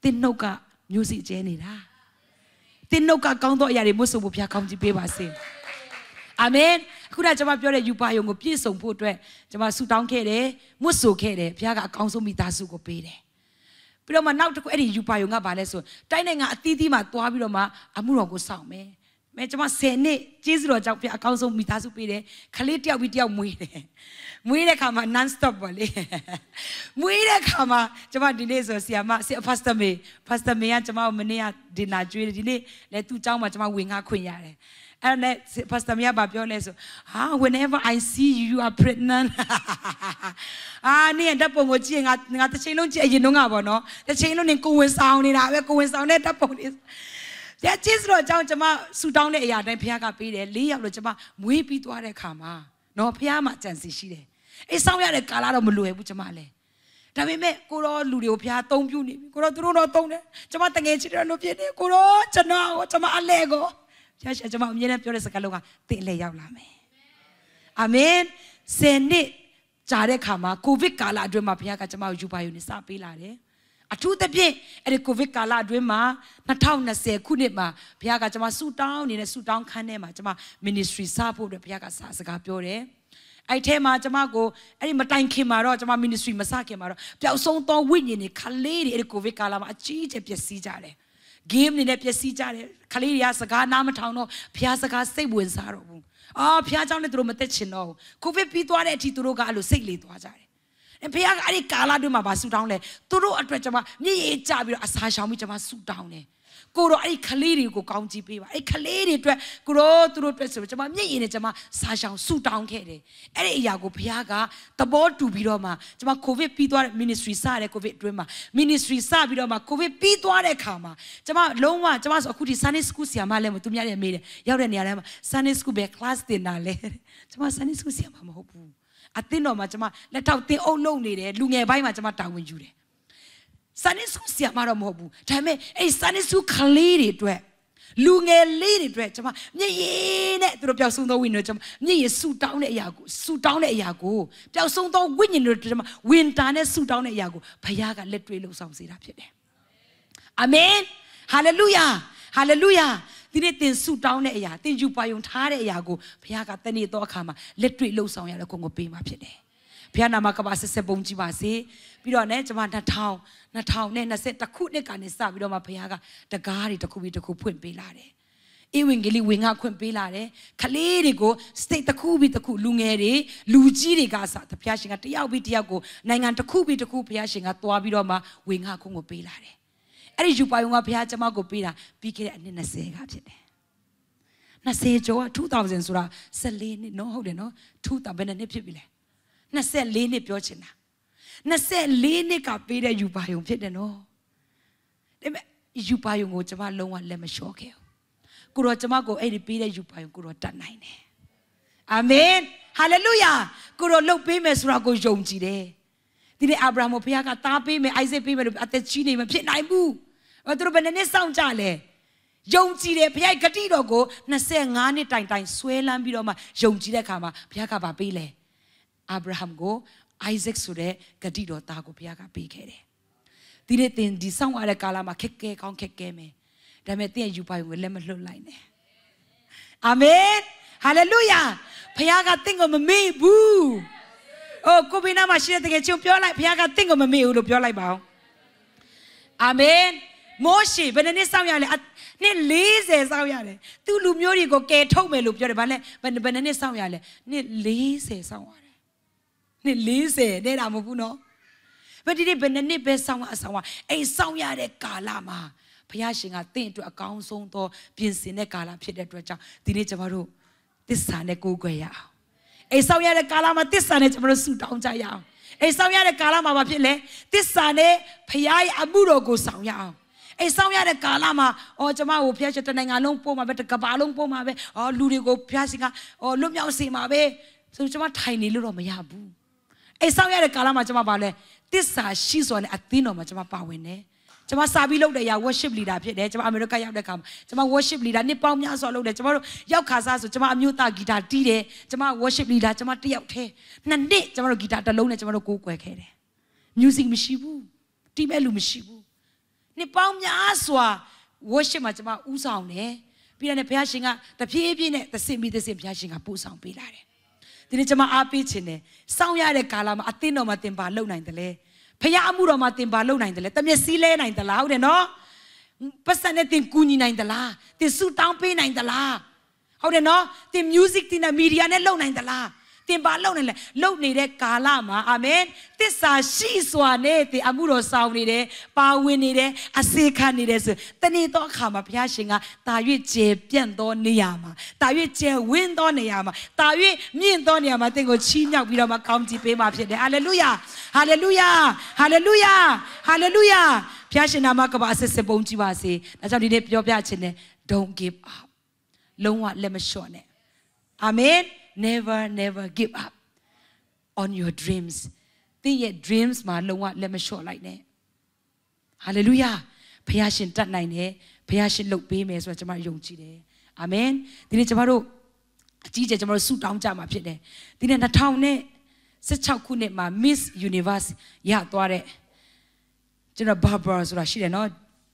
တင်းနှုတ်ကမျိုးစီကျဲနေတာတင်းနှုတ်ကကောင်းသောအရာတွေမွတ်ဆိုဖို့ဘုရားကောင်းကြီးပေးပါစေအာမင်အခုနကျွန်မပြောတဲ့ယူပါယုံကိုပြည့်စုံဖို့အတွက်ကျွန်မဆုတောင်းခဲ့တယ်မွတ်ဆိုခဲ့တယ်ဘုရားကအကောင်းဆုံးမိသားစုကိုပေးတယ်ပြီးတော့မှနောက်တစ်ခုအဲ့ဒီယူပါယုံကဘာလဲဆိုတိုင်းနိုင်ငံအသီးသီးမှာသွားပြီးတော့မှအမှုတော်ကိုဆောင်မယ်မဲကျွန်မဆယ်နှစ်ကျေးဇူးတော်ကြောင့်ဘုရားအကောင်းဆုံးမိသားစုပေးတယ်ခလေးတယောက်ပြီးတယောက်မွေးတယ်မွေးတဲ့ခါမှာ non stop ပါလေမွေးတဲ့ခါမှာကျွန်မဒီနေ့ဆိုဆီယာမဆီဖတ်စတာမေဖတ်စတာမေကကျွန်မမနေ့ကဒီနာကျွေးတယ်ဒီနေ့လဲသူ့เจ้าမှာကျွန်မဝင်ငါခွင့်ရတယ်အဲ့နဲ့ဖတ်စတာမေကဘာပြောလဲဆိုဟာ whenever I see you you are pregnant အာနေတပ်ပုံကိုကြည့်ငါငါတစ်ချိန်လုံးကြည့်အရင်တော့ငါပေါ့နော်တစ်ချိန်လုံးနေကိုဝင်ဆောင်နေတာပဲကိုဝင်ဆောင်တဲ့တပ်ပုံလေးရချစ်တော့အကြောင်းကျွန်မဆူတောင်းတဲ့အရာတိုင်းဘုရားကပေးတယ်လေးယောက်လို့ကျွန်မမွေးပြီးသွားတဲ့ခါမှာနော်ဘုရားမှာကြံစီရှိတယ်အေးဆောင်ရတဲ့ကာလတော့မလွယ်ဘူးကျွန်မလည်းဒါပေမဲ့ကိုတော့လူတွေကိုဘုရားအသုံးပြုနေပြီကိုတော့သူတို့တော့သုံးတယ်ကျွန်မတငယ်ချင်းတွေတော့ဖြစ်နေကိုတော့ကျွန်တော်ကိုကျွန်မအလဲကိုဘုရားရှင်ကျွန်မအမြဲတမ်းပြောတဲ့စကားလုံးကတင်လဲရောက်လာမယ်အာမင်ဆယ်နှစ်ကြာတဲ့ခါမှာကိုဗစ်ကာလအတွင်းမှာဘုရားကကျွန်မကိုယူပါယူနေစပေးလာတယ်အထူးသဖြင့်အဲ့ဒီကိုဗစ်ကာလအတွင်းမှာနှစ်ထောင်နှစ်ဆယ်ခုနှစ်မှာဘုရားကကျွန်မဆူတောင်းနေတဲ့ဆူတောင်းခန်းထဲမှာကျွန်မ ministry စဖို့အတွက်ဘုရားကစာစကားပြောတယ်အဲ့ထဲမှာကျွန်မကိုအဲ့ဒီမတိုင်ခင်မှာတော့ကျွန်မ ministry မစခင်မှာတော့ပျောက်ဆုံးသောဝိညာဉ်တွေခလေးတွေအဲ့ဒီကိုဗစ်ကာလမှာအကြီးအကျယ်ပျက်စီးကြတယ် game တွေနဲ့ပျက်စီးကြတယ်ခလေးတွေကစကားနားမထောင်တော့ဘုရားစကားစိတ်ဝင်စားတော့ဘူးအော်ဘုရားကြောင့်လည်းသူတို့မသက်ချင်တော့ဘူးကိုဗစ်ပြီးသွားတဲ့အထိသူတို့ကအဲ့လိုစိတ်လေသွားကြတယ်ဘုရားကအဲ့ဒီကာလတွင်းမှာဗာဆူတောင်းလဲသူတို့အတွက်ကျွန်မမြည်ရကြပြီးတော့အစာရှောင်ပြီးကျွန်မဆူတောင်းတယ်ကိုတော့အဲ့ဒီခလေးတွေကိုကောင်းချီးပေးပါအဲ့ခလေးတွေအတွက်ကိုတော့သူတို့အတွက်ဆိုကျွန်မမြည်ရနဲ့ကျွန်မစာရှောင်ဆူတောင်းခဲ့တယ်အဲ့ဒီအရာကိုဘုရားကသဘောတူပြီးတော့မှကျွန်မကိုဗစ်ပြီးသွားတဲ့ ministry စတဲ့ကိုဗစ်အတွင်းမှာ ministry စပြီးတော့မှကိုဗစ်ပြီးသွားတဲ့ခါမှာကျွန်မလုံးဝကျွန်မဆိုအခုဒီ Sunday School ဆရာမလည်းမသူများရဲ့မေးတယ်ရောက်တဲ့နေရာတိုင်းမှာ Sunday School ပဲ class တင်တာလဲကျွန်မ Sunday School ဆရာမမဟုတ်ဘူးအသင်းတော်မှာကျွန်မလက်ထောက်တင်အုပ်လုပ်နေတယ်လူငယ်ပိုင်းမှာကျွန်မတာဝန်ယူတယ်စနေစုဆရာမတော့မဟုတ်ဘူးဒါပေမဲ့အဲ့စနေစုခလေးတွေအတွက်လူငယ်လေးတွေအတွက်ကျွန်မမျက်ရည်နဲ့သူတို့ပျောက်ဆုံးသောဝိညာဉ်တွေကျွန်မမျက်ရည်ဆူတောင်းတဲ့အရာကိုဆူတောင်းတဲ့အရာကိုပျောက်ဆုံးသောဝိညာဉ်တွေကျွန်မဝင်တာနဲ့ဆူတောင်းတဲ့အရာကိုဘုရားကလက်တွေ့လှုပ်ဆောင်စေတာဖြစ်တယ်အာမင်ဟာလေလုယာဟာလေလုယာဒီနေ့တင်ဆူတောင်းတဲ့အရာတင်ယူပါယုံထားတဲ့အရာကိုဘုရားကတနေ့တော့အခါမှာလက်တွေ့လှုပ်ဆောင်ရတဲ့ကိုကိုပေးမှာဖြစ်တယ်ဘုရားနာမကပါဆက်ဆက်ပုံကြည့်ပါစေပြီးတော့ねကျွန်မနှစ်ထောင်နှစ်ထောင်နဲ့နှစ်ဆက်တစ်ခုနှစ်ကနေစပြီးတော့မှဘုရားကတကားတွေတစ်ခုပြီးတစ်ခုဖွင့်ပေးလာတယ်ဧဝံဂေလိဝင်ငါခွင့်ပေးလာတယ်ခလေးတွေကို state တစ်ခုပြီးတစ်ခုလူငယ်တွေလူကြီးတွေကစဘုရားရှင်ကတယောက်ပြီးတယောက်ကိုနိုင်ငံတစ်ခုပြီးတစ်ခုဘုရားရှင်ကသွားပြီးတော့မှဝင်ငါခွင့်ကိုပေးလာတယ်အဲ့ဒီယူပါယုံကဘုရားကျွန်မကိုပေးတာပြီးခဲ့တဲ့အနှစ်နှစ်ဆယ်ကဖြစ်တယ်နှစ်ဆယ်ကျော်ကtwo thousandဆိုတာဆယ်လေးနှစ်နော်ဟုတ်တယ်နော်two thousandဘယ်နှစ်ဖြစ်ပြီလဲနှစ်ဆယ်လေးနှစ်ပြောချင်တာနှစ်ဆယ်လေးနှစ်ကပေးတဲ့ယူပါယုံဖြစ်တယ်နော်ဒါပေမဲ့ယူပါယုံကိုကျွန်မလုံးဝလက်မလျှော့ခဲ့ဘူးကိုတော့ကျွန်မကိုအဲ့ဒီပေးတဲ့ယူပါယုံကိုတော့တတ်နိုင်တယ်အာမင်ဟာလေလုယာကိုတော့လှုပ်ပေးမယ်ဆိုတာကိုယုံကြည်တယ်ဒီနေ့အာဗြဟံကိုဘုရားကသားပေးမယ်အိုက်ဇက်ပေးမယ်လို့အသက်ကြီးနေမဖြစ်နိုင်ဘူးဘာသူတို့ဘယ်နှစ်စောင့်ကြလဲယုံကြည်တယ်ဘုရားဂတိတော်ကိုtwenty-fiveနှစ်တိုင်တိုင်ဆွဲလန်းပြီးတော့မှယုံကြည်တဲ့အခါမှာဘုရားကပါပေးလဲအာဗြဟံကိုအိုက်ဇက်ဆိုတဲ့ဂတိတော်သားကိုဘုရားကပေးခဲ့တယ်ဒီနေ့တင်ဒီစောင့်ရတဲ့ကာလမှာခက်ခဲကောင်းခက်ခဲမယ်ဒါပေမဲ့တင်ယူပါကိုလက်မလွတ်လိုက်နဲ့အာမင်ဟာလေလုယာဘုရားကတင့်ကိုမမေ့ဘူးအိုးကိုဘိနာမရှိတဲ့တကယ်ချင်းပြောလိုက်ဘုရားကတင့်ကိုမမေ့ဘူးလို့ပြောလိုက်ပါဦးအာမင်မောရှေဘယ်နှစ်စောင့်ရလဲနှစ်fortyစောင့်ရတယ်သူလူမျိုးတွေကိုကယ်ထုတ်မယ်လို့ပြောတယ်ဘာလဲဘယ်ဘယ်နှစ်စောင့်ရလဲနှစ်fortyစောင့်ရတယ်နှစ်fortyတဲ့တာမဟုတ်ဘူးနော်ဘယ်ဒီနေ့ဘယ်နှစ်ပဲစောင့်အဆောင်အဲ့စောင့်ရတဲ့ကာလမှာဘုရားရှင်ကတင့်အတွက်အကောင်းဆုံးသောပြင်ဆင်တဲ့ကာလဖြစ်တဲ့အတွက်ကြောင့်ဒီနေ့ကျွန်တော်တို့သစ္စာနဲ့ကိုးကွယ်ရအောင်အဲ့စောင့်ရတဲ့ကာလမှာသစ္စာနဲ့ကျွန်တော်တို့ဆုတောင်းကြရအောင်အဲ့စောင့်ရတဲ့ကာလမှာဘာဖြစ်လဲသစ္စာနဲ့ဘုရားရဲ့အမှုတော်ကိုဆောင်ရအောင်အဲ့ဆောင်ရတဲ့ကာလမှာအော်ကျွန်မကိုဖျက်ချက်တနိုင်ငံလုံးပို့မှာပဲတကဘာလုံးပို့မှာပဲအော်လူတွေကိုဖျက်ရှင်ကအော်လွတ်မြောက်စေမှာပဲဆိုကျွန်မထိုင်နေလို့တော့မရဘူးအဲ့ဆောင်ရတဲ့ကာလမှာကျွန်မပါလဲတစ္ဆာရှိစွာနဲ့အသင်းတော်မှာကျွန်မပါဝင်တယ်ကျွန်မစာပြီးလုပ်တဲ့အရာ worship leader ဖြစ်တယ်ကျွန်မအမေရိကရောက်တဲ့အခါမှာကျွန်မ worship leader နှစ်ပေါင်းများစွာလုပ်တယ်ကျွန်မတို့ရောက်ခါစားဆိုကျွန်မအမျိုးသားဂီတာတီးတယ်ကျွန်မ worship leader ကျွန်မတယောက်တည်းနှစ်နှစ်ကျွန်မတို့ဂီတာတစ်လုံးနဲ့ကျွန်မတို့ကိုးကွယ်ခဲ့တယ် music မရှိဘူးတီးမဲ့လူမရှိဘူးနှစ်ပေါင်းများစွာ worship မှာကျွန်မဥဆောင်တယ်ပြီးတော့လည်းဘုရားရှင်ကတဖြည်းဖြည်းနဲ့သစင်ပြီးသစင်ဘုရားရှင်ကပို့ဆောင်ပေးလာတယ်ဒီနေ့ကျွန်မအားပေးခြင်းနဲ့စောင့်ရတဲ့ကာလမှာအသင်းတော်မှာတင်ပါလုံနိုင်တယ်လေဘုရားအမှုတော်မှာတင်ပါလုံနိုင်တယ်လေတမျက်စီးလဲနိုင်သလားဟုတ်တယ်နော်ပတ်စံနဲ့တင်ကူညီနိုင်သလားတင်ဆူတောင်းပေးနိုင်သလားဟုတ်တယ်နော်တင် music တင် media နဲ့လုံနိုင်သလားတင်ပါလုံနိုင်လေလုံနေတဲ့ကာလမှာအာမင်သစ္စာရှိစွာနဲ့တင်အမှုတော်ဆောင်နေတယ်ပါဝင်နေတယ်အစေခံနေတယ်ဆိုတနေ့တော့အခါမှာဘုရားရှင်ကတာ၍ကျေပြန့်သောနေရာမှာတာ၍ကျေဝင်းသောနေရာမှာတာ၍မြင့်သောနေရာမှာတင်ကိုချီးမြှောက်ပြီးတော့မှကောင်းချီးပေးမှာဖြစ်တယ်ဟာလေလုယာဟာလေလုယာဟာလေလုယာဟာလေလုယာဘုရားရှင်နာမကပါအစစ်စစ်ပုံကြည့်ပါစေဒါကြောင့်ဒီနေ့ပြောပြခြင်းနဲ့ don't give up လုံးဝလက်မလျှော့နဲ့အာမင် never never give up on your dreams တင်းရဲ့ dreams မှာလုံးဝလက်မလျှော့လိုက်နဲ့ hallelujah ဘုရားရှင်တတ်နိုင်တယ်ဘုရားရှင်လုပ်ပေးမယ်ဆိုတော့ကျွန်မယုံကြည်တယ်အာမင်ဒီနေ့ကျွန်တော်တို့အကြီးကျယ်ကျွန်တော်တို့ဆုတောင်းကြမှာဖြစ်တယ်ဒီနေ့two thousand sixteenခုနှစ်မှာ Miss Universe ရသွားတဲ့ကျွန်တော် Barbara ဆိုတာရှိတယ်နော်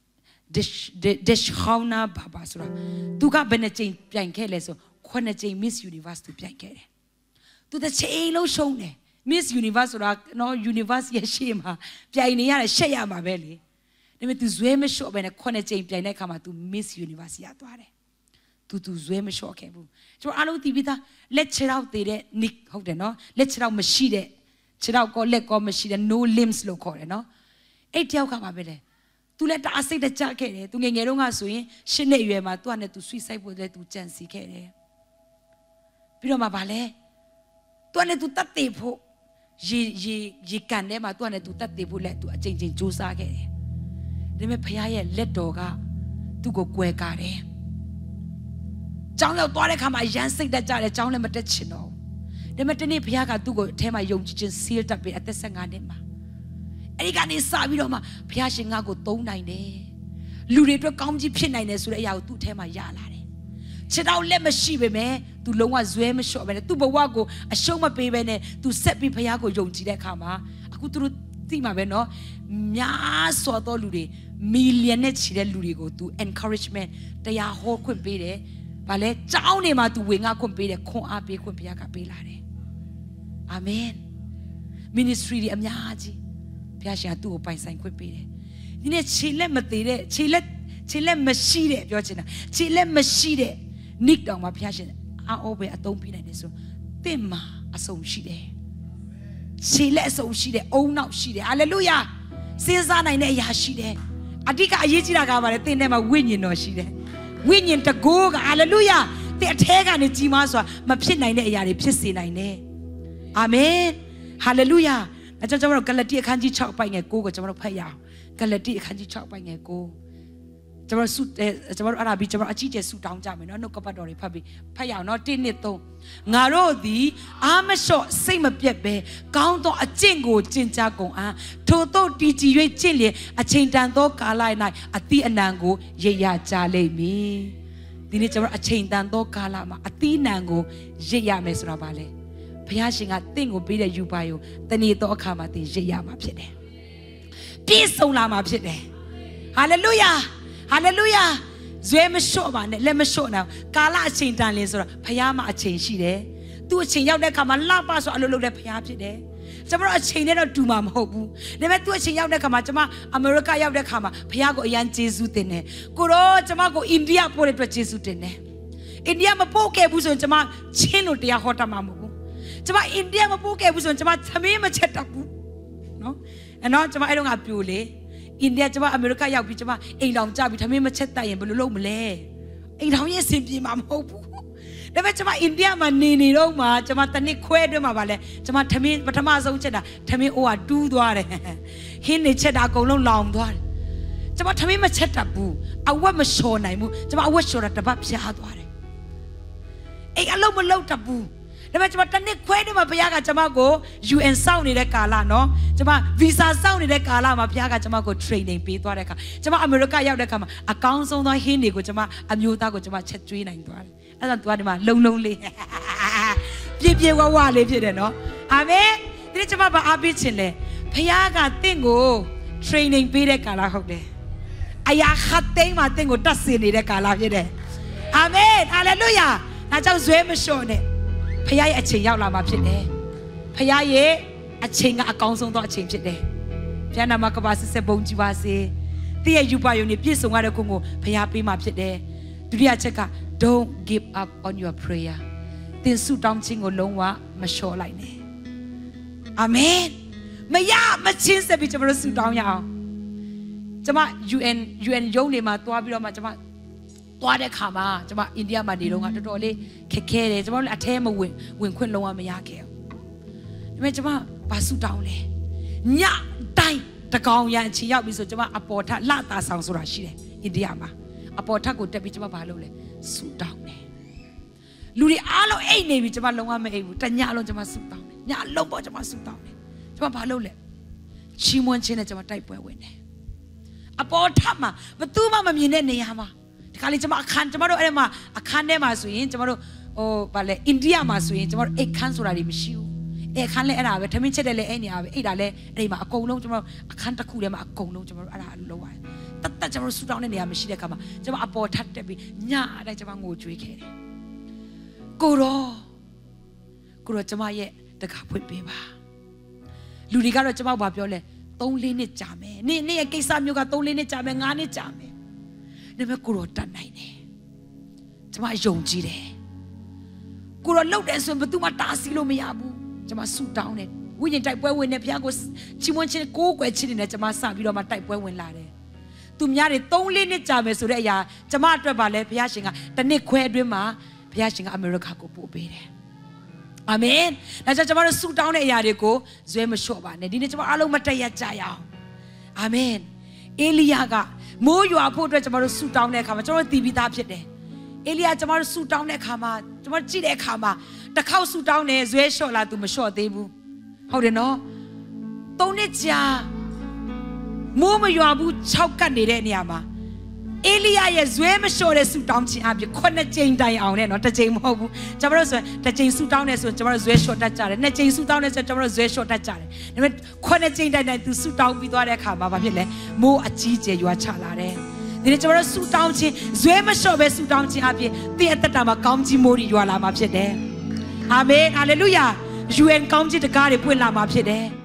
Dish Dish Khawna Barbara ဆိုတာသူကဘယ်နှကြိမ်ပြိုင်ခဲ့လဲဆိုခုနှစ်ကြိမ် Miss Universe သူပြိုင်ခဲ့တယ်သူတစ်ချိန်လုံးရှုံးတယ် Miss Universe ဆိုတာနော် Universe ရဲ့ရှေ့မှာပြိုင်နေရတယ်ရှက်ရမှာပဲလေဒါပေမဲ့သူဇွဲမလျှော့ပဲနဲ့ခုနှစ်ကြိမ်ပြိုင်တဲ့အခါမှာသူ Miss Universe ရသွားတယ်သူသူဇွဲမလျှော့ခဲ့ဘူးကျွန်တော်အားလုံးသိပြီးသားလက်ချောက်သေးတဲ့ Nick ဟုတ်တယ်နော်လက်ချောက်မရှိတဲ့ခြေထောက်ကောလက်ကောမရှိတဲ့ no limbs လို့ခေါ်တယ်နော်အဲ့တယောက်ကပါပဲလေသူလည်းတအားစိတ်တကြခဲ့တယ်သူငယ်ငယ်တုန်းကဆိုရင်ရှစ်နှစ်အရွယ်မှာသူကလည်းသူ suicide ဖို့လည်းသူကြံစီခဲ့တယ်ပြီးတော့မှဗာလဲသူကလည်းသူတတ်သေးဖို့ရေရေရေကန်ထဲမှာသူကလည်းသူတတ်သေးဖို့လည်းသူအချိန်ချင်းစူးစမ်းခဲ့တယ်ဒါပေမဲ့ဖခင်ရဲ့လက်တော်ကသူ့ကိုကွယ်ကာတယ်ကျောင်းရောက်သွားတဲ့ခါမှာရမ်းစိတ်တကြတယ်ကျောင်းလည်းမတက်ချင်တော့ဒါပေမဲ့တနေ့ဖခင်ကသူ့ကိုအထဲမှာယုံကြည်ခြင်း seal တက်ပြီးအသက်fifteenနှစ်မှာအဲ့ဒီကနေစပြီးတော့မှဘုရားရှင်ငါ့ကိုသုံးနိုင်တယ်လူတွေအတွက်ကောင်းကြီးဖြစ်နိုင်တယ်ဆိုတဲ့အရာကိုသူ့အထဲမှာရလာတယ်ခြေတော်လက်မရှိပေမဲ့သူလုံးဝဇွဲမလျှော့ပဲနဲ့သူ့ဘဝကိုအရှုံးမပေးပဲနဲ့သူဆက်ပြီးဘုရားကိုယုံကြည်တဲ့အခါမှာအခုသူတို့သိမှာပဲနော်များစွာသောလူတွေမီလီယံနဲ့ချီတဲ့လူတွေကိုသူ encouragement တရားဟောခွင့်ပေးတယ်ဗာလဲကျောင်းနေမှာသူဝင်ငါခွင့်ပေးတယ်ခွန်အားပေးခွင့်ဘုရားကပေးလာတယ်အာမင် ministry တွေအများကြီးဘုရားရှင်ကသူ့ကိုပိုင်ဆိုင်ခွင့်ပေးတယ်ဒီနေ့ခြေလက်မသေးတဲ့ခြေလက်ခြေလက်မရှိတဲ့ပြောချင်တာခြေလက်မရှိတဲ့နိတောင်မှာဘုရားရှင်အောပဲအသုံးပေးနိုင်တယ်ဆိုတင့်မှာအဆုံးရှိတယ်ခြေလက်အဆုံးရှိတယ်အုံနောက်ရှိတယ်ဟာလေလုယာစဉ်းစားနိုင်တဲ့အရာရှိတယ်အဓိကအရေးကြီးတာကပါလေတင့်ထဲမှာဝိညာဉ်တော်ရှိတယ်ဝိညာဉ်တကိုးကဟာလေလုယာတဲ့အထဲကနေကြီးမားစွာမဖြစ်နိုင်တဲ့အရာတွေဖြစ်စေနိုင်တယ်အာမင်ဟာလေလုယာအဲကြောင့်ကျွန်တော်တို့ဂလတိအခန်းကြီးsixပိုင်းငယ်nineကိုကျွန်တော်တို့ဖတ်ရအောင်ဂလတိအခန်းကြီးsixပိုင်းငယ်nineကျွန်တော်ဆုကျွန်တော်တို့အဲ့ဒါပြီးကျွန်တော်အကြီးကျယ်ဆုတောင်းကြမယ်နော်နှုတ်ကပတ်တော်တွေဖတ်ပြီးဖတ်ရအောင်နော်one two threeငါတို့သည်အာမလျှော့စိတ်မပြတ်ပဲကောင်းသောအကျင့်ကိုကျင့်ကြကုန်အားထို့သောတည်ကြည်၍ကျင့်လျင်အချိန်တန်သောကာလ၌အတိအနံကိုရိပ်ရကြလိမ့်မည်ဒီနေ့ကျွန်တော်အချိန်တန်သောကာလမှာအတိအနံကိုရိပ်ရမယ်ဆိုတာပါလေဘုရားရှင်ကတင့်ကိုပေးတဲ့ယူပါယုံတနေ့တော့အခါမှာတင်ရိပ်ရမှာဖြစ်တယ်ပြည့်စုံလာမှာဖြစ်တယ်ဟာလေလုယာဟာလေလုယာဇွဲမလျှော့ပါနဲ့လက်မလျှော့နိုင်ကာလအချိန်တန်လင်းဆိုတော့ဘုရားမှာအချိန်ရှိတယ်သူ့အချိန်ရောက်တဲ့အခါမှာလှပဆိုအလုပ်လုပ်တဲ့ဘုရားဖြစ်တယ်ကျွန်တော်အချိန်နဲ့တော့တူမှာမဟုတ်ဘူးဒါပေမဲ့သူ့အချိန်ရောက်တဲ့အခါမှာကျွန်မအမေရိကရောက်တဲ့အခါမှာဘုရားကိုအရန်ကျေးဇူးတင်တယ်ကိုတော့ကျွန်မကိုအိန္ဒိယပို့တဲ့အတွက်ကျေးဇူးတင်တယ်အိန္ဒိယမပို့ခဲ့ဘူးဆိုရင်ကျွန်မချင်းတို့တရားဟောတတ်မှာမဟုတ်ဘူးကျွန်မအိန္ဒိယမပို့ခဲ့ဘူးဆိုရင်ကျွန်မသမင်းမချက်တတ်ဘူးနော်အဲ့တော့ကျွန်မအဲ့တော့ငါပြိုလေအိန္ဒိယကျွန်မအမေရိကရောက်ပြီးကျွန်မအိမ်တော်ကြပြီးသမင်းမချက်တတ်ရင်ဘယ်လိုလုပ်မလဲအိမ်တော်ရဲ့အဆင်ပြေမှာမဟုတ်ဘူးဒါပေမဲ့ကျွန်မအိန္ဒိယမှာနေနေတော့မှကျွန်မတနစ်ခွဲတွင်းမှာပါလဲကျွန်မသမင်းပထမဆုံးချက်တာသမင်းအိုးကတူးသွားတယ်ဟင်းနေချက်တာအကုန်လုံးလောင်သွားတယ်ကျွန်မသမင်းမချက်တတ်ဘူးအဝတ်မလျှော်နိုင်ဘူးကျွန်မအဝတ်လျှော်တာတပတ်ပြားသွားတယ်အိမ်အလုံးမလုံးတတ်ဘူးဒါပေမဲ့ကျွန်မတနစ်ခွဲတွင်းမှာဘုရားကကျွန်မကို U N စောင့်နေတဲ့ကာလနော်ကျွန်မ visa စောင့်နေတဲ့ကာလမှာဘုရားကကျွန်မကို training ပေးသွားတဲ့အခါကျွန်မအမေရိကရောက်တဲ့အခါမှာအကောင်းဆုံးသောဟင်းတွေကိုကျွန်မအမျိုးသားကိုကျွန်မချက်ကျွေးနိုင်သွားတယ်အဲ့ဒါသူကဒီမှာလုံလုံလေးပြည့်ပြည့်ဝဝလေးဖြစ်တယ်နော်အာမင်ဒီနေ့ကျွန်မဘာအားပေးခြင်းလဲဘုရားကတင့်ကို training ပေးတဲ့ကာလဟုတ်တယ် Aya khateng ma tengo tasini de kala pide. Amen. Hallelujah. Na chao zwe ma sho ne. Phaya ye achain yauk la ma phit de. Phaya ye achain ga akaung song tho achain phit de. Phaya nama ka ba sisset bong ji ba se. Ti ye yu ba yong ni piet song ga de kun ko phaya pai ma phit de. Dutiya chet ka don't give up on your prayer. Tin su taung chin ko long wa ma sho lai ne. Amen. Maya ma chin set pi chama ro su taung ya aung. Chama U N U N yong ni ma twa pi ro ma chama twa de kha ma chama India ma ni long ga taw taw le khekhe de chama a the ma win win khwin long wa ma ya ke. Di me chama ba su taung le. Nya dai ta kaung yan chi yauk pi so chama a paw tha la ta saung so ra shi de India ma. A paw tha ko tat pi chama ba lo le su taung ne. Lu ri a lo ai ne pi chama long wa ma ai bu ta nya long chama su taung ne. Nya long paw chama su taung ne. Chama ba lo le. Chi mon chin ne chama tai pwe win ne. A paw tha ma ba tu ma ma myin ne ne ya ma. Di kha le chama akhan chama ro ai ma akhan ne ma so yin chama ro oh ba le India ma so yin chama ro ai khan so ra ri ma shi bu. Ai khan le ai da be thamin chet de le ai ne ya be ai da le ai ma akong long chama akhan ta khu le ma akong long chama ro ai da lo wa. Tat tat chama ro su taung ne ne ya ma shi de kha ma chama a paw that tet pi nya dai chama ngo chwe khe de. Ko ro ko ro chama ye ta kha phwit pe ba. Lu ri ka ro chama ba pyo le three fourနှစ်ကြာမယ်။နေ့နေ့ရဲ့ကိစ္စမျိုးကthree fourနှစ်ကြာမယ်fiveနှစ်ကြာမယ်။ဒါပေမဲ့ကိုရောတတ်နိုင်တယ်။ကျွန်မယုံကြည်တယ်။ကိုရောလှုပ်တယ်ဆိုရင်ဘယ်သူမှတားဆီးလို့မရဘူး။ကျွန်မဆူတောင်းတယ်။ဝိညာဉ်တိုက်ပွဲဝင်နေဘုရားကိုချီးမွမ်းခြင်းကိုးကွယ်ခြင်းတွေနဲ့ကျွန်မစပြီးတော့မှတိုက်ပွဲဝင်လာတယ်။သူများတွေthree fourနှစ်ကြာမယ်ဆိုတဲ့အရာကျွန်မအတွက်ပါလဲဘုရားရှင်ကတစ်နှစ်ခွဲအတွင်းမှာဘုရားရှင်ကအမေရိကကိုပို့ပေးတယ်။ Amen. ဒါကြောင့်ကျွန်တော်တို့ဆူတောင်းတဲ့အရာတွေကိုဇွဲမလျှော့ပါနဲ့ဒီနေ့ကျွန်တော်အားလုံးမတက်ရကြရအောင် Amen. အေလိယကမိုးရွာဖို့အတွက်ကျွန်တော်တို့ဆူတောင်းတဲ့အခါမှာကျွန်တော်တို့တည်ပြီးသားဖြစ်တယ်အေလိယကျွန်တော်တို့ဆူတောင်းတဲ့အခါမှာကျွန်တော်ကြည့်တဲ့အခါမှာတစ်ခေါက်ဆူတောင်းတယ်ဇွဲလျှော့လာသူမလျှော့သေးဘူးဟုတ်တယ်နော်သုံးနှစ်ကြာမိုးမရွာဘူး၆ကတ်နေတဲ့နေရာမှာအေလိယရဲ့ဇွဲမလျှော့တဲ့ဆူတောင်းခြင်းအပြင်ခုနှစ်ကြိမ်တိုင်အောင်နဲ့နော်တစ်ကြိမ်မဟုတ်ဘူးကျွန်တော်တို့ဆိုရင်တစ်ကြိမ်ဆူတောင်းတယ်ဆိုရင်ကျွန်တော်တို့ဇွဲလျှော့တတ်ကြတယ်နှစ်ကြိမ်ဆူတောင်းတယ်ဆိုရင်ကျွန်တော်တို့ဇွဲလျှော့တတ်ကြတယ်ဒါပေမဲ့ခုနှစ်ကြိမ်တိုင်တိုင်သူဆူတောင်းပြီးသွားတဲ့အခါမှာဘာဖြစ်လဲမိုးအကြီးကျယ်ရွာချလာတယ်ဒီနေ့ကျွန်တော်တို့ဆူတောင်းခြင်းဇွဲမလျှော့ပဲဆူတောင်းခြင်းအပြင်တည့်အသက်တာမှာကောင်းကြီးမိုးတွေရွာလာမှာဖြစ်တယ်အာမင်ဟာလေလုယာ ယူ အန် ကောင်းကြီးတကားတွေပွင့်လာမှာဖြစ်တယ်